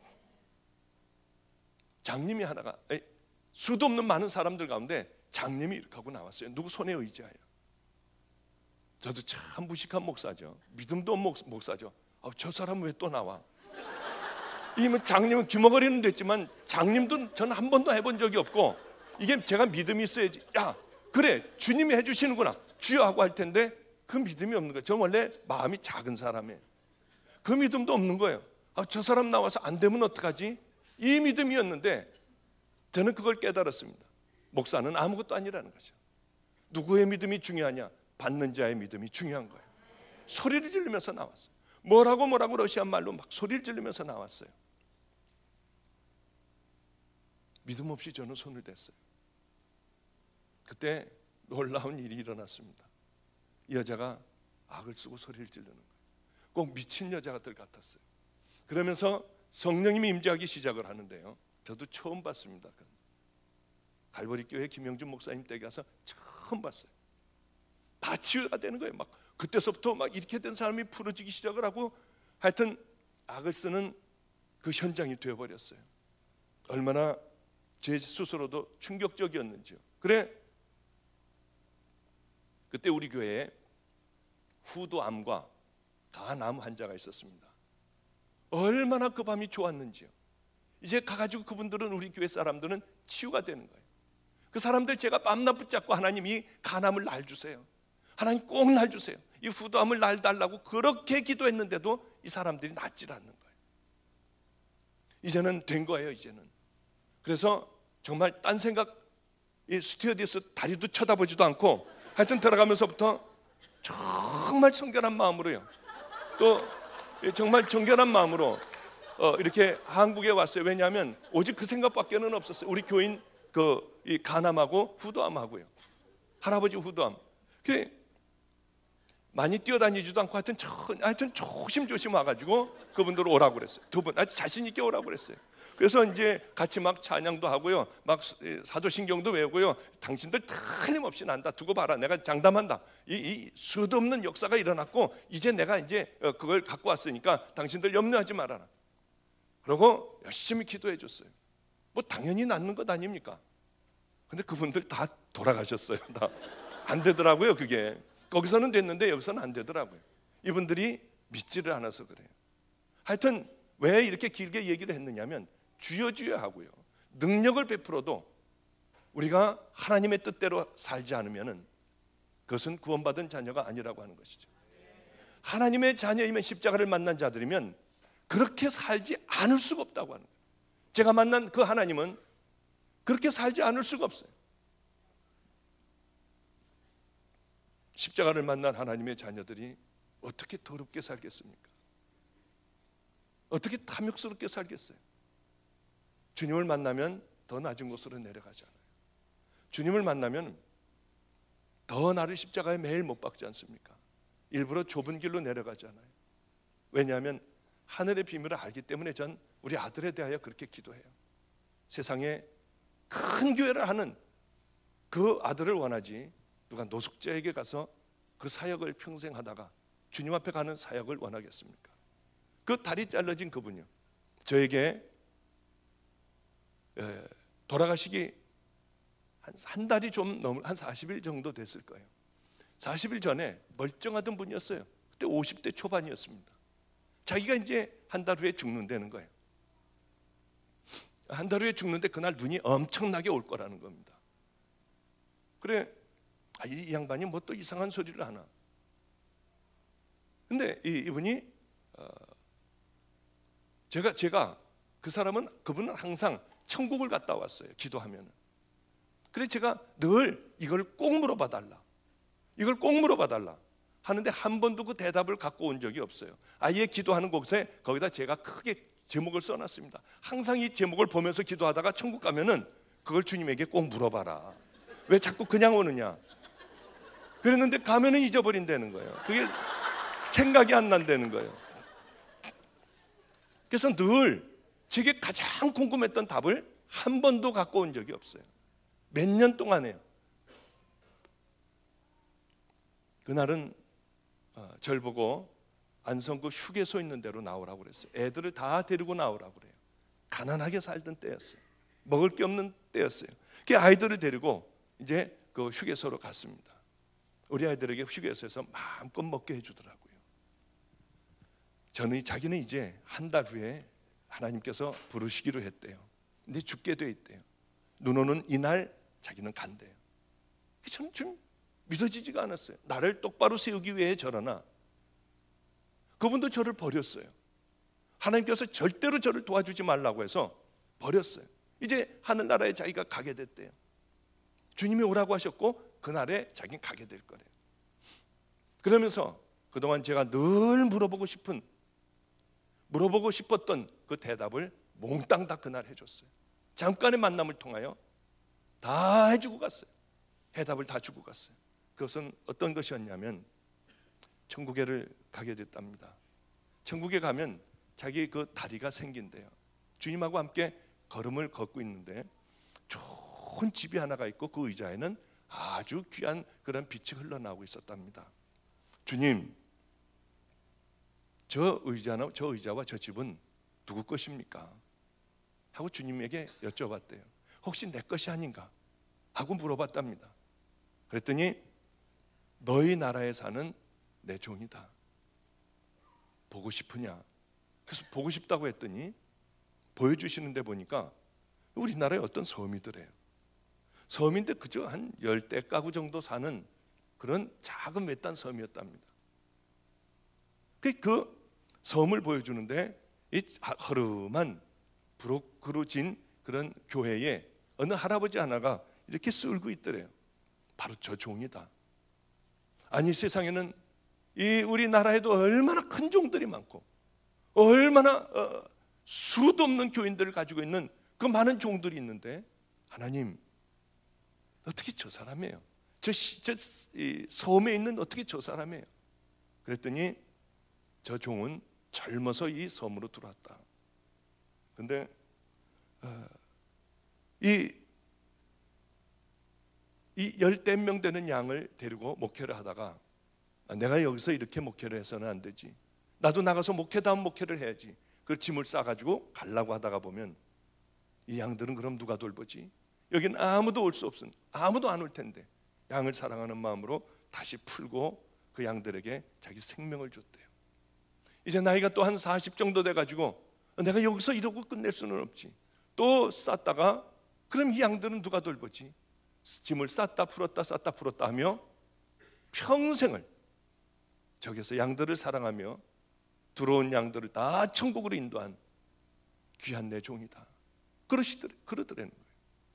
장님이 하나가, 수도 없는 많은 사람들 가운데 장님이 이렇게 하고 나왔어요. 누구 손에 의지하여. 저도 참 무식한 목사죠. 믿음도 없는 목사죠. 아, 저 사람은 왜 또 나와? 이면 장님은 귀머거리는 됐지만 장님도 저는 한 번도 해본 적이 없고, 이게 제가 믿음이 있어야지. 야, 그래, 주님이 해주시는구나, 주여 하고 할 텐데 그 믿음이 없는 거예요. 저 원래 마음이 작은 사람이에요. 그 믿음도 없는 거예요. 아, 저 사람 나와서 안 되면 어떡하지? 이 믿음이었는데 저는 그걸 깨달았습니다. 목사는 아무것도 아니라는 거죠. 누구의 믿음이 중요하냐? 받는 자의 믿음이 중요한 거예요. 소리를 지르면서 나왔어요. 뭐라고 뭐라고 러시아 말로 막 소리를 지르면서 나왔어요. 믿음 없이 저는 손을 댔어요. 그때 놀라운 일이 일어났습니다. 이 여자가 악을 쓰고 소리를 지르는 거예요. 꼭 미친 여자들 같았어요. 그러면서 성령님이 임재하기 시작을 하는데요, 저도 처음 봤습니다. 갈보리 교회 김영준 목사님 댁에 가서 처음 봤어요. 다 치유가 되는 거예요. 막 그때서부터 막 이렇게 된 사람이 풀어지기 시작을 하고, 하여튼 악을 쓰는 그 현장이 되어버렸어요. 얼마나 제 스스로도 충격적이었는지요. 그래, 그때 우리 교회에 후두암과 간암 환자가 있었습니다. 얼마나 그 밤이 좋았는지요. 이제 가가지고 그분들은, 우리 교회 사람들은 치유가 되는 거예요. 그 사람들 제가 밤낮 붙잡고, 하나님이 간암을 날 주세요, 하나님 꼭 날 주세요, 이 후두암을 날 달라고 그렇게 기도했는데도 이 사람들이 낫질 않는 거예요. 이제는 된 거예요. 이제는. 그래서 정말 딴 생각, 이 스튜어디스 다리도 쳐다보지도 않고, 하여튼 들어가면서부터 정말 청결한 마음으로요, 또 정말 정결한 마음으로 어, 이렇게 한국에 왔어요. 왜냐하면 오직 그 생각밖에는 없었어요. 우리 교인 그 이 간암하고 후두암하고요, 할아버지 후두암. 그 많이 뛰어다니지도 않고 하여튼, 저, 하여튼 조심조심 와가지고 그분들 오라고 그랬어요. 두 분 아주 자신 있게 오라고 그랬어요. 그래서 이제 같이 막 찬양도 하고요, 막 사도신경도 외우고요. 당신들 틀림없이 난다, 두고 봐라, 내가 장담한다. 이, 이 수도 없는 역사가 일어났고, 이제 내가 이제 그걸 갖고 왔으니까 당신들 염려하지 말아라. 그러고 열심히 기도해 줬어요. 뭐 당연히 낫는 것 아닙니까? 근데 그분들 다 돌아가셨어요. 다 안 되더라고요. 그게 거기서는 됐는데 여기서는 안 되더라고요. 이분들이 믿지를 않아서 그래요. 하여튼 왜 이렇게 길게 얘기를 했느냐면, 주여 주여 하고요, 능력을 베풀어도 우리가 하나님의 뜻대로 살지 않으면 그것은 구원받은 자녀가 아니라고 하는 것이죠. 하나님의 자녀이면, 십자가를 만난 자들이면 그렇게 살지 않을 수가 없다고 하는 거예요. 제가 만난 그 하나님은 그렇게 살지 않을 수가 없어요. 십자가를 만난 하나님의 자녀들이 어떻게 더럽게 살겠습니까? 어떻게 탐욕스럽게 살겠어요? 주님을 만나면 더 낮은 곳으로 내려가잖아요. 주님을 만나면 더 나를 십자가에 매일 못 박지 않습니까? 일부러 좁은 길로 내려가잖아요. 왜냐하면 하늘의 비밀을 알기 때문에 전 우리 아들에 대하여 그렇게 기도해요. 세상에 큰 교회를 하는 그 아들을 원하지, 누가 노숙자에게 가서 그 사역을 평생 하다가 주님 앞에 가는 사역을 원하겠습니까? 그 다리 잘라진 그분이요, 저에게 돌아가시기 한, 한 달이 좀 넘을, 한 사십 일 정도 됐을 거예요. 사십 일 전에 멀쩡하던 분이었어요. 그때 오십 대 초반이었습니다. 자기가 이제 한 달 후에 죽는다는 거예요. 한 달 후에 죽는데 그날 눈이 엄청나게 올 거라는 겁니다. 그래, 아, 이 양반이 뭐 또 이상한 소리를 하나. 근데 이, 이분이 어, 제가 제가 그 사람은, 그분은 항상 천국을 갔다 왔어요, 기도하면은. 그래 제가 늘 이걸 꼭 물어봐 달라, 이걸 꼭 물어봐 달라 하는데 한 번도 그 대답을 갖고 온 적이 없어요. 아예 기도하는 곳에 거기다 제가 크게 제목을 써놨습니다. 항상 이 제목을 보면서 기도하다가 천국 가면은 그걸 주님에게 꼭 물어봐라. 왜 자꾸 그냥 오느냐. 그랬는데 가면은 잊어버린다는 거예요. 그게 생각이 안 난다는 거예요. 그래서 늘 제게 가장 궁금했던 답을 한 번도 갖고 온 적이 없어요. 몇 년 동안에요. 그날은 절 보고 안성구 휴게소 있는 데로 나오라고 그랬어요. 애들을 다 데리고 나오라고 그래요. 가난하게 살던 때였어요. 먹을 게 없는 때였어요. 그 아이들을 데리고 이제 그 휴게소로 갔습니다. 우리 아이들에게 휴게소에서 마음껏 먹게 해주더라고요. 저는 자기는 이제 한 달 후에 하나님께서 부르시기로 했대요. 근데 죽게 돼 있대요. 눈 오는 이날 자기는 간대요. 저는 좀 믿어지지가 않았어요. 나를 똑바로 세우기 위해 저러나 그분도 저를 버렸어요. 하나님께서 절대로 저를 도와주지 말라고 해서 버렸어요. 이제 하늘나라에 자기가 가게 됐대요. 주님이 오라고 하셨고 그날에 자기는 가게 될 거래요. 그러면서 그동안 제가 늘 물어보고 싶은 물어보고 싶었던 그 대답을 몽땅 다 그날 해줬어요. 잠깐의 만남을 통하여 다 해주고 갔어요. 해답을 다 주고 갔어요. 그것은 어떤 것이었냐면 천국에를 가게 됐답니다. 천국에 가면 자기 그 다리가 생긴대요. 주님하고 함께 걸음을 걷고 있는데 좋은 집이 하나가 있고 그 의자에는 아주 귀한 그런 빛이 흘러나오고 있었답니다. 주님, 저 의자나 저 의자와 저 집은 누구 것입니까? 하고 주님에게 여쭤봤대요. 혹시 내 것이 아닌가? 하고 물어봤답니다. 그랬더니 너희 나라에 사는 내 종이다. 보고 싶으냐? 그래서 보고 싶다고 했더니 보여주시는데 보니까 우리나라의 어떤 섬이더래요. 섬인데 그저 한 열대 가구 정도 사는 그런 작은 외딴 섬이었답니다. 그 섬을 보여주는데 이 허름한 부르짖은 그런 교회에 어느 할아버지 하나가 이렇게 쓸고 있더래요. 바로 저 종이다. 아니 세상에는 이 우리나라에도 얼마나 큰 종들이 많고 얼마나 어, 수도 없는 교인들을 가지고 있는 그 많은 종들이 있는데 하나님 어떻게 저 사람이에요? 저, 저 이 섬에 있는 어떻게 저 사람이에요? 그랬더니 저 종은 젊어서 이 섬으로 들어왔다. 그런데 어, 이 이 열댓 명 되는 양을 데리고 목회를 하다가 내가 여기서 이렇게 목회를 해서는 안 되지. 나도 나가서 목회다운 목회를 해야지. 그 짐을 싸가지고 가려고 하다가 보면 이 양들은 그럼 누가 돌보지? 여긴 아무도 올 수 없은, 아무도 안 올 텐데 양을 사랑하는 마음으로 다시 풀고 그 양들에게 자기 생명을 줬대요. 이제 나이가 또 한 사십 정도 돼가지고 내가 여기서 이러고 끝낼 수는 없지. 또 쌌다가 그럼 이 양들은 누가 돌보지? 짐을 쌌다 풀었다 쌌다 풀었다 하며 평생을 저기서 양들을 사랑하며 들어온 양들을 다 천국으로 인도한 귀한 내 종이다. 그러시더래, 그러더라는 거예요.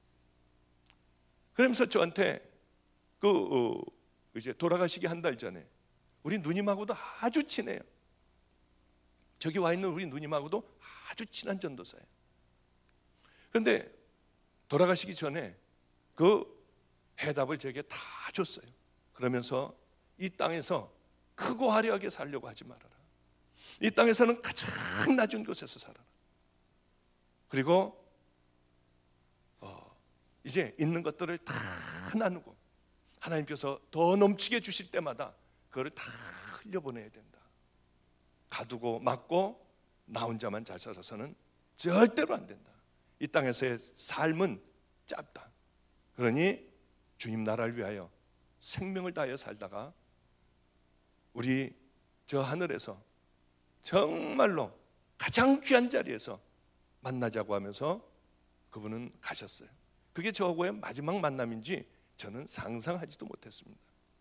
그러면서 저한테 그 어, 이제 돌아가시기 한 달 전에 우리 누님하고도 아주 친해요. 저기 와 있는 우리 누님하고도 아주 친한 전도사예요. 그런데 돌아가시기 전에 그 해답을 제게 다 줬어요. 그러면서 이 땅에서 크고 화려하게 살려고 하지 말아라. 이 땅에서는 가장 낮은 곳에서 살아라. 그리고 어, 이제 있는 것들을 다 나누고 하나님께서 더 넘치게 주실 때마다 그거를 다 흘려보내야 된다. 가두고 막고 나 혼자만 잘 살아서는 절대로 안 된다. 이 땅에서의 삶은 짧다. 그러니 주님 나라를 위하여 생명을 다하여 살다가 우리 저 하늘에서 정말로 가장 귀한 자리에서 만나자고 하면서 그분은 가셨어요. 그게 저하고의 마지막 만남인지 저는 상상하지도 못했습니다.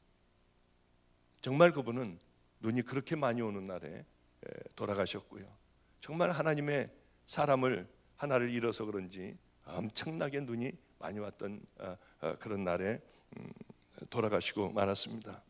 정말 그분은 눈이 그렇게 많이 오는 날에 돌아가셨고요. 정말 하나님의 사람을 하나를 잃어서 그런지 엄청나게 눈이 많이 왔던 그런 날에 돌아가시고 말았습니다.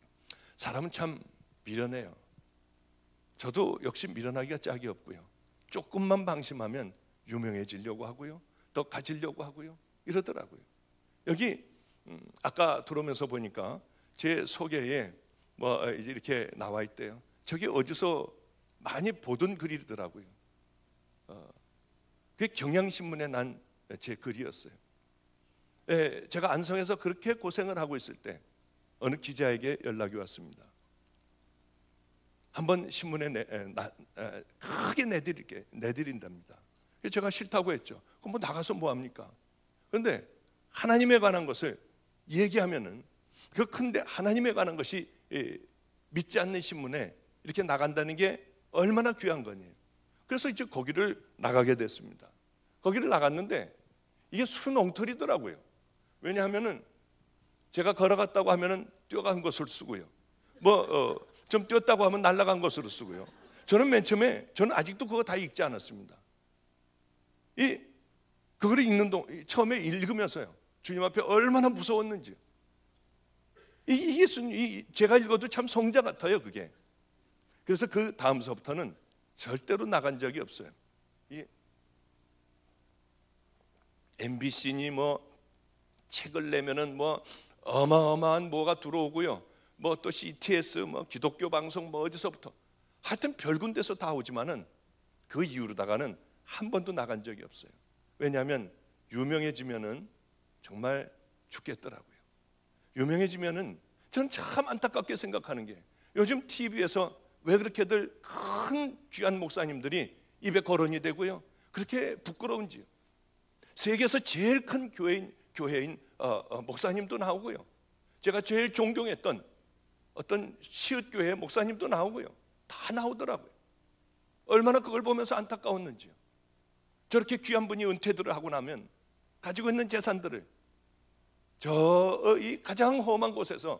사람은 참 미련해요. 저도 역시 미련하기가 짝이 없고요. 조금만 방심하면 유명해지려고 하고요, 더 가지려고 하고요, 이러더라고요. 여기 음, 아까 들어오면서 보니까 제 소개에 뭐 이제 이렇게 나와 있대요. 저게 어디서 많이 보던 글이더라고요. 어, 그게 경향신문에 난 제 글이었어요. 예, 제가 안성에서 그렇게 고생을 하고 있을 때 어느 기자에게 연락이 왔습니다. 한번 신문에 내, 나, 크게 내드릴게, 내드린답니다. 그래서 제가 싫다고 했죠. 그럼 뭐 나가서 뭐 합니까? 그런데 하나님에 관한 것을 얘기하면은 그 큰데 하나님에 관한 것이 믿지 않는 신문에 이렇게 나간다는 게 얼마나 귀한 거니에요. 그래서 이제 거기를 나가게 됐습니다. 거기를 나갔는데 이게 순엉터리더라고요. 왜냐하면은 제가 걸어갔다고 하면은 뛰어간 것을 쓰고요, 뭐 좀 어, 뛰었다고 하면 날아간 것으로 쓰고요. 저는 맨 처음에 저는 아직도 그거 다 읽지 않았습니다. 이 그거를 읽는 동 처음에 읽으면서요, 주님 앞에 얼마나 무서웠는지. 이, 이게 이, 제가 읽어도 참 성자 같아요, 그게. 그래서 그 다음서부터는 절대로 나간 적이 없어요. 이 엠비씨니 뭐 책을 내면은 뭐 어마어마한 뭐가 들어오고요, 뭐 또 씨티에스 뭐 기독교 방송 뭐 어디서부터 하여튼 별군 데서 다 오지만은 그 이후로다가는 한 번도 나간 적이 없어요. 왜냐하면 유명해지면은 정말 죽겠더라고요. 유명해지면은 저는 참 안타깝게 생각하는 게 요즘 티비에서 왜 그렇게들 큰 귀한 목사님들이 입에 거론이 되고요, 그렇게 부끄러운지요. 세계에서 제일 큰 교회인, 교회인 어, 어, 목사님도 나오고요, 제가 제일 존경했던 어떤 시읒교회 목사님도 나오고요, 다 나오더라고요. 얼마나 그걸 보면서 안타까웠는지요. 저렇게 귀한 분이 은퇴들을 하고 나면 가지고 있는 재산들을 저 이 가장 험한 곳에서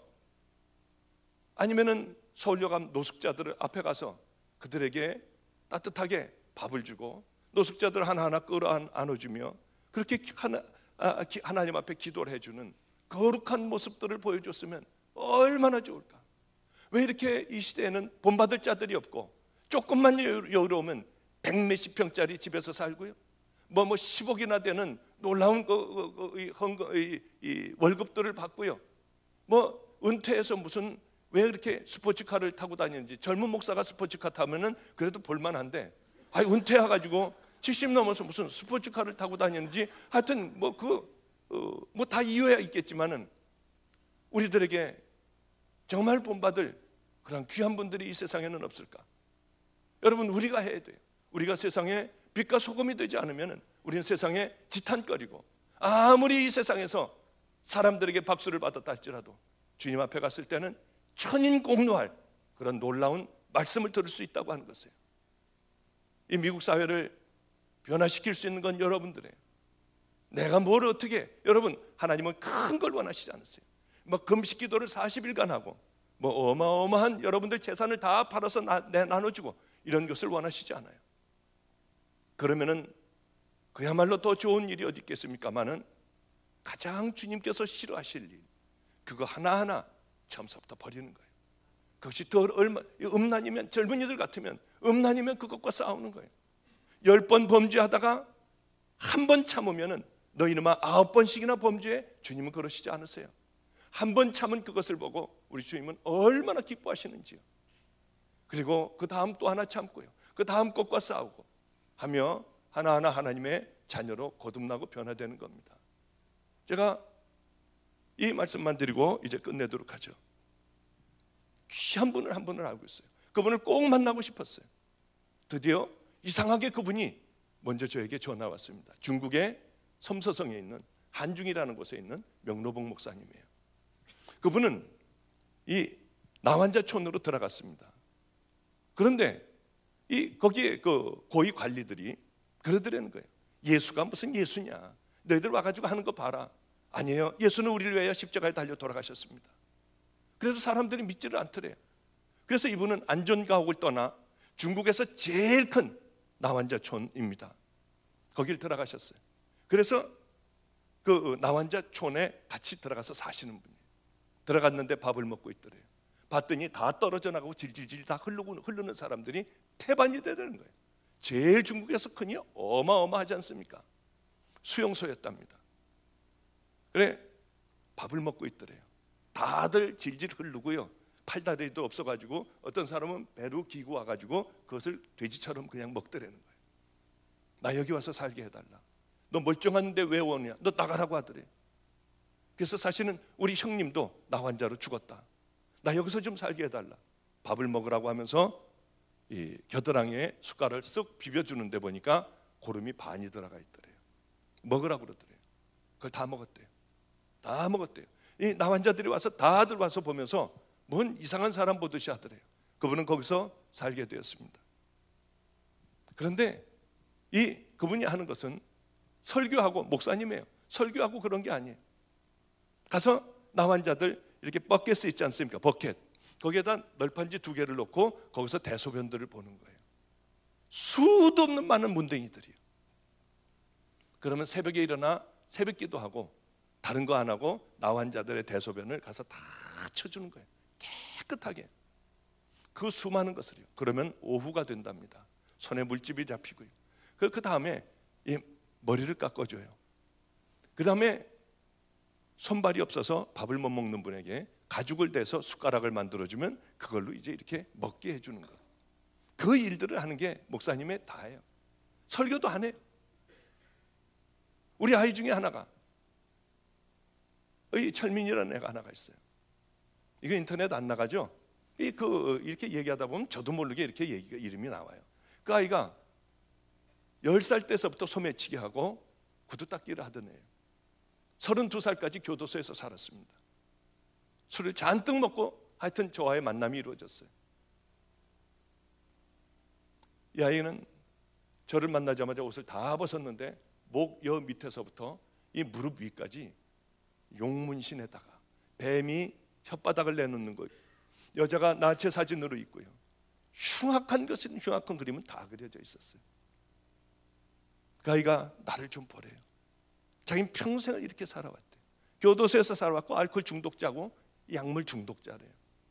아니면은 서울여감 노숙자들을 앞에 가서 그들에게 따뜻하게 밥을 주고 노숙자들 하나하나 끌어안아주며 그렇게 하나, 아, 하나님 앞에 기도를 해주는 거룩한 모습들을 보여줬으면 얼마나 좋을까. 왜 이렇게 이 시대에는 본받을 자들이 없고 조금만 여유로우면 백몇십 평짜리 집에서 살고요, 뭐 뭐 십억이나 되는 놀라운 그, 그, 그, 이, 헌금, 이, 이 월급들을 받고요, 뭐 은퇴해서 무슨 왜 이렇게 스포츠카를 타고 다니는지. 젊은 목사가 스포츠카 타면은 그래도 볼만한데, 아니 은퇴해가지고 칠십 넘어서 무슨 스포츠카를 타고 다니는지. 하여튼 뭐 그 뭐 다 이유야 있겠지만은 우리들에게 정말 본받을 그런 귀한 분들이 이 세상에는 없을까? 여러분, 우리가 해야 돼요. 우리가 세상에 빛과 소금이 되지 않으면 우리는 세상에 지탄거리고, 아무리 이 세상에서 사람들에게 박수를 받았다 할지라도 주님 앞에 갔을 때는 천인공노할 그런 놀라운 말씀을 들을 수 있다고 하는 것이에요. 이 미국 사회를 변화시킬 수 있는 건 여러분들이에요. 내가 뭘 어떻게, 여러분 하나님은 큰 걸 원하시지 않으세요. 뭐 금식 기도를 사십 일간 하고 뭐 어마어마한 여러분들 재산을 다 팔아서 나, 나눠주고 이런 것을 원하시지 않아요. 그러면은 그야말로 더 좋은 일이 어디 있겠습니까마는 가장 주님께서 싫어하실 일, 그거 하나하나 처음부터 버리는 거예요. 그것이 더 얼마, 음란이면, 젊은이들 같으면 음란이면 그것과 싸우는 거예요. 열 번 범죄하다가 한 번 참으면은 너 이놈아 아홉 번씩이나 범죄해. 주님은 그러시지 않으세요. 한 번 참은 그것을 보고 우리 주님은 얼마나 기뻐하시는지요. 그리고 그 다음 또 하나 참고요, 그 다음 것과 싸우고 하며 하나하나 하나님의 자녀로 거듭나고 변화되는 겁니다. 제가 이 말씀만 드리고 이제 끝내도록 하죠. 귀한 분을 한 분을 알고 있어요. 그분을 꼭 만나고 싶었어요. 드디어 이상하게 그분이 먼저 저에게 전화 왔습니다. 중국의 섬서성에 있는 한중이라는 곳에 있는 명로봉 목사님이에요. 그분은 이 나환자촌으로 들어갔습니다. 그런데 이 거기에 그 고위 관리들이 그러더라는 거예요. 예수가 무슨 예수냐, 너희들 와가지고 하는 거 봐라. 아니에요, 예수는 우리를 위하여 십자가에 달려 돌아가셨습니다. 그래서 사람들이 믿지를 않더래요. 그래서 이분은 안전가옥을 떠나 중국에서 제일 큰 나환자촌입니다. 거길 들어가셨어요. 그래서 그 나환자촌에 같이 들어가서 사시는 분이에요. 들어갔는데 밥을 먹고 있더래요. 봤더니 다 떨어져 나가고 질질질 다 흐르고 흐르는 사람들이 태반이 되는 거예요. 제일 중국에서 크니 어마어마하지 않습니까? 수용소였답니다. 그래 밥을 먹고 있더래요. 다들 질질 흐르고요. 팔다리도 없어가지고 어떤 사람은 배로 기고 와가지고 그것을 돼지처럼 그냥 먹더라는 거예요. 나 여기 와서 살게 해달라. 너 멀쩡한데 왜 오냐? 너 나가라고 하더래. 그래서 사실은 우리 형님도 나 환자로 죽었다. 나 여기서 좀 살게 해달라. 밥을 먹으라고 하면서 이 겨드랑이에 숟갈을 쓱 비벼주는데 보니까 고름이 반이 들어가 있더래요. 먹으라고 그러더래요. 그걸 다 먹었대요. 다 먹었대요. 이 나 환자들이 와서 다들 와서 보면서 뭔 이상한 사람 보듯이 하더래요. 그분은 거기서 살게 되었습니다. 그런데 이 그분이 하는 것은 설교하고, 목사님이에요. 설교하고 그런 게 아니에요. 가서 나 환자들 이렇게 버켓이 있지 않습니까? 버켓. 거기에다 널판지 두 개를 놓고 거기서 대소변들을 보는 거예요. 수도 없는 많은 문둥이들이요. 그러면 새벽에 일어나 새벽 기도하고 다른 거 안 하고 나 환자들의 대소변을 가서 다 쳐주는 거예요. 깨끗하게. 그 수많은 것을요. 그러면 오후가 된답니다. 손에 물집이 잡히고요. 그, 그 다음에 이 머리를 깎아줘요. 그 다음에 손발이 없어서 밥을 못 먹는 분에게 가죽을 대서 숟가락을 만들어주면 그걸로 이제 이렇게 먹게 해주는 것. 그 일들을 하는 게 목사님의 다예요. 설교도 안 해요. 우리 아이 중에 하나가, 이 철민이라는 애가 하나가 있어요. 이거 인터넷 안 나가죠? 이 그 이렇게 얘기하다 보면 저도 모르게 이렇게 얘기가 이름이 나와요. 그 아이가 열 살 때서부터 소매치기 하고 구두 닦기를 하던 애예요. 서른두 살까지 교도소에서 살았습니다. 술을 잔뜩 먹고 하여튼 저와의 만남이 이루어졌어요. 이 아이는 저를 만나자마자 옷을 다 벗었는데 목 여 밑에서부터 이 무릎 위까지 용문신에다가 뱀이 혓바닥을 내놓는 거, 여자가 나체 사진으로 있고요. 흉악한 것은 흉악한 그림은 다 그려져 있었어요. 그 아이가 나를 좀 보래요. 자기는 평생을 이렇게 살아왔대요. 교도소에서 살아왔고 알코올 중독자고 약물 중독자래요.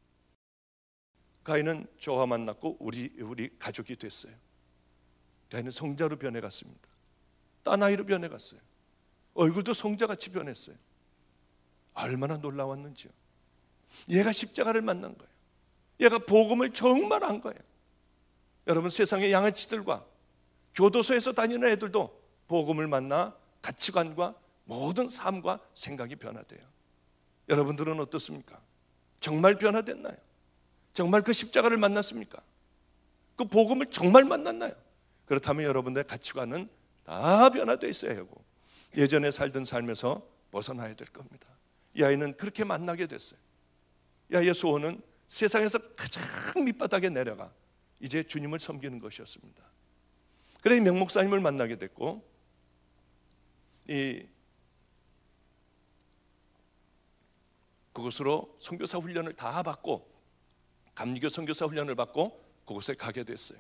그 아이는 저와 만났고 우리, 우리 가족이 됐어요. 그 아이는 성자로 변해갔습니다. 딴 아이로 변해갔어요. 얼굴도 성자같이 변했어요. 얼마나 놀라웠는지요. 얘가 십자가를 만난 거예요. 얘가 복음을 정말 한 거예요. 여러분, 세상의 양아치들과 교도소에서 다니는 애들도 복음을 만나 가치관과 모든 삶과 생각이 변화돼요. 여러분들은 어떻습니까? 정말 변화됐나요? 정말 그 십자가를 만났습니까? 그 복음을 정말 만났나요? 그렇다면 여러분들의 가치관은 다 변화되어 있어야 하고 예전에 살던 삶에서 벗어나야 될 겁니다. 이 아이는 그렇게 만나게 됐어요. 이 아이의 소원은 세상에서 가장 밑바닥에 내려가 이제 주님을 섬기는 것이었습니다. 그래 명 목사님을 만나게 됐고, 이 그곳으로 선교사 훈련을 다 받고 감리교 선교사 훈련을 받고 그곳에 가게 됐어요.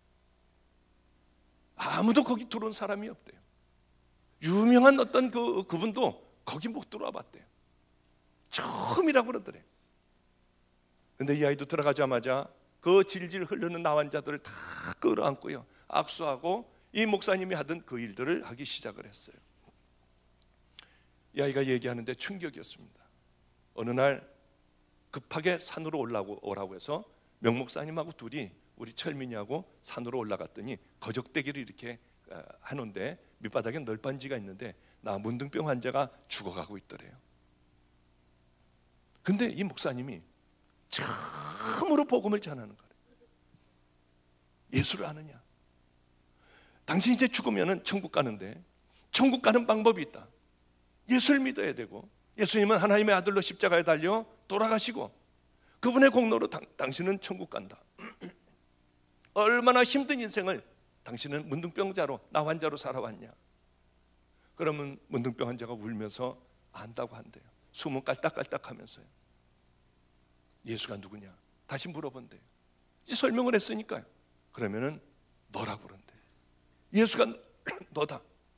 아무도 거기 들어온 사람이 없대요. 유명한 어떤 그, 그분도 거기 못 들어와 봤대요. 처음이라고 그러더래요. 근데 이 아이도 들어가자마자 그 질질 흐르는 나 환자들을 다 끌어안고요, 악수하고 이 목사님이 하던 그 일들을 하기 시작을 했어요. 이 아이가 얘기하는데 충격이었습니다. 어느 날 급하게 산으로 올라고 오라고 해서 명 목사님하고 둘이 우리 철민이하고 산으로 올라갔더니 거적대기를 이렇게 하는데 밑바닥에 널판지가 있는데 나 문둥병 환자가 죽어가고 있더래요. 근데 이 목사님이 처음으로 복음을 전하는 거예요. 예수를 아느냐? 당신 이제 죽으면 천국 가는데 천국 가는 방법이 있다. 예수를 믿어야 되고 예수님은 하나님의 아들로 십자가에 달려 돌아가시고 그분의 공로로 당, 당신은 천국 간다. 얼마나 힘든 인생을 당신은 문둥병자로, 나 환자로 살아왔냐? 그러면 문둥병 환자가 울면서 안다고 한대요. 숨은 깔딱깔딱 하면서요. 예수가 누구냐? 다시 물어본대요. 이제 설명을 했으니까요. 그러면은 너라고 그런대요. 예수가 너다.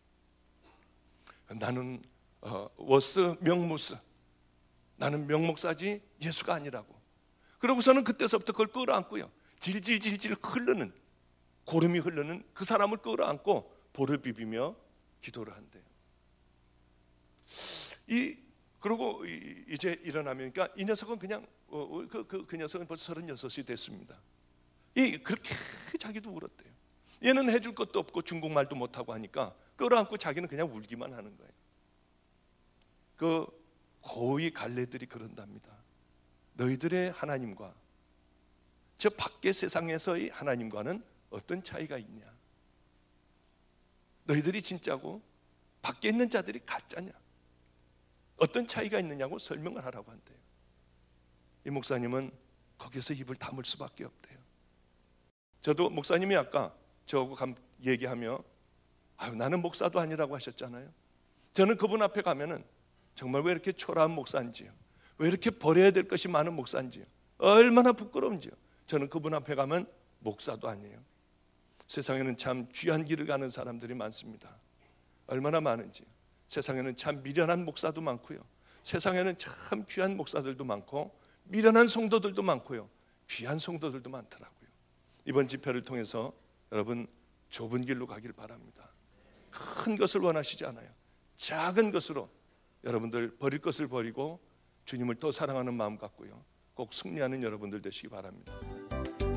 나는 어, 워스 명무스, 나는 명목사지 예수가 아니라고. 그러고서는 그때서부터 그걸 끌어안고요, 질질질질 흐르는 고름이 흐르는 그 사람을 끌어안고 볼을 비비며 기도를 한대요. 이 그리고 이, 이제 일어나면 그러니까 이 녀석은 그냥 어, 그, 그, 그 녀석은 벌써 서른여섯이 됐습니다. 이 그렇게 자기도 울었대요. 얘는 해줄 것도 없고 중국말도 못하고 하니까 끌어안고 자기는 그냥 울기만 하는 거예요. 그 고위 갈래들이 그런답니다. 너희들의 하나님과 저 밖의 세상에서의 하나님과는 어떤 차이가 있냐? 너희들이 진짜고 밖에 있는 자들이 가짜냐? 어떤 차이가 있느냐고 설명을 하라고 한대요. 이 목사님은 거기서 입을 다물 수밖에 없대요. 저도 목사님이 아까 저하고 얘기하며 아유, 나는 목사도 아니라고 하셨잖아요. 저는 그분 앞에 가면은 정말 왜 이렇게 초라한 목사인지요, 왜 이렇게 버려야 될 것이 많은 목사인지요, 얼마나 부끄러운지요. 저는 그분 앞에 가면 목사도 아니에요. 세상에는 참 귀한 길을 가는 사람들이 많습니다. 얼마나 많은지요. 세상에는 참 미련한 목사도 많고요, 세상에는 참 귀한 목사들도 많고 미련한 성도들도 많고요, 귀한 성도들도 많더라고요. 이번 집회를 통해서 여러분 좁은 길로 가길 바랍니다. 큰 것을 원하시지 않아요. 작은 것으로 여러분들 버릴 것을 버리고 주님을 더 사랑하는 마음 갖고요, 꼭 승리하는 여러분들 되시기 바랍니다.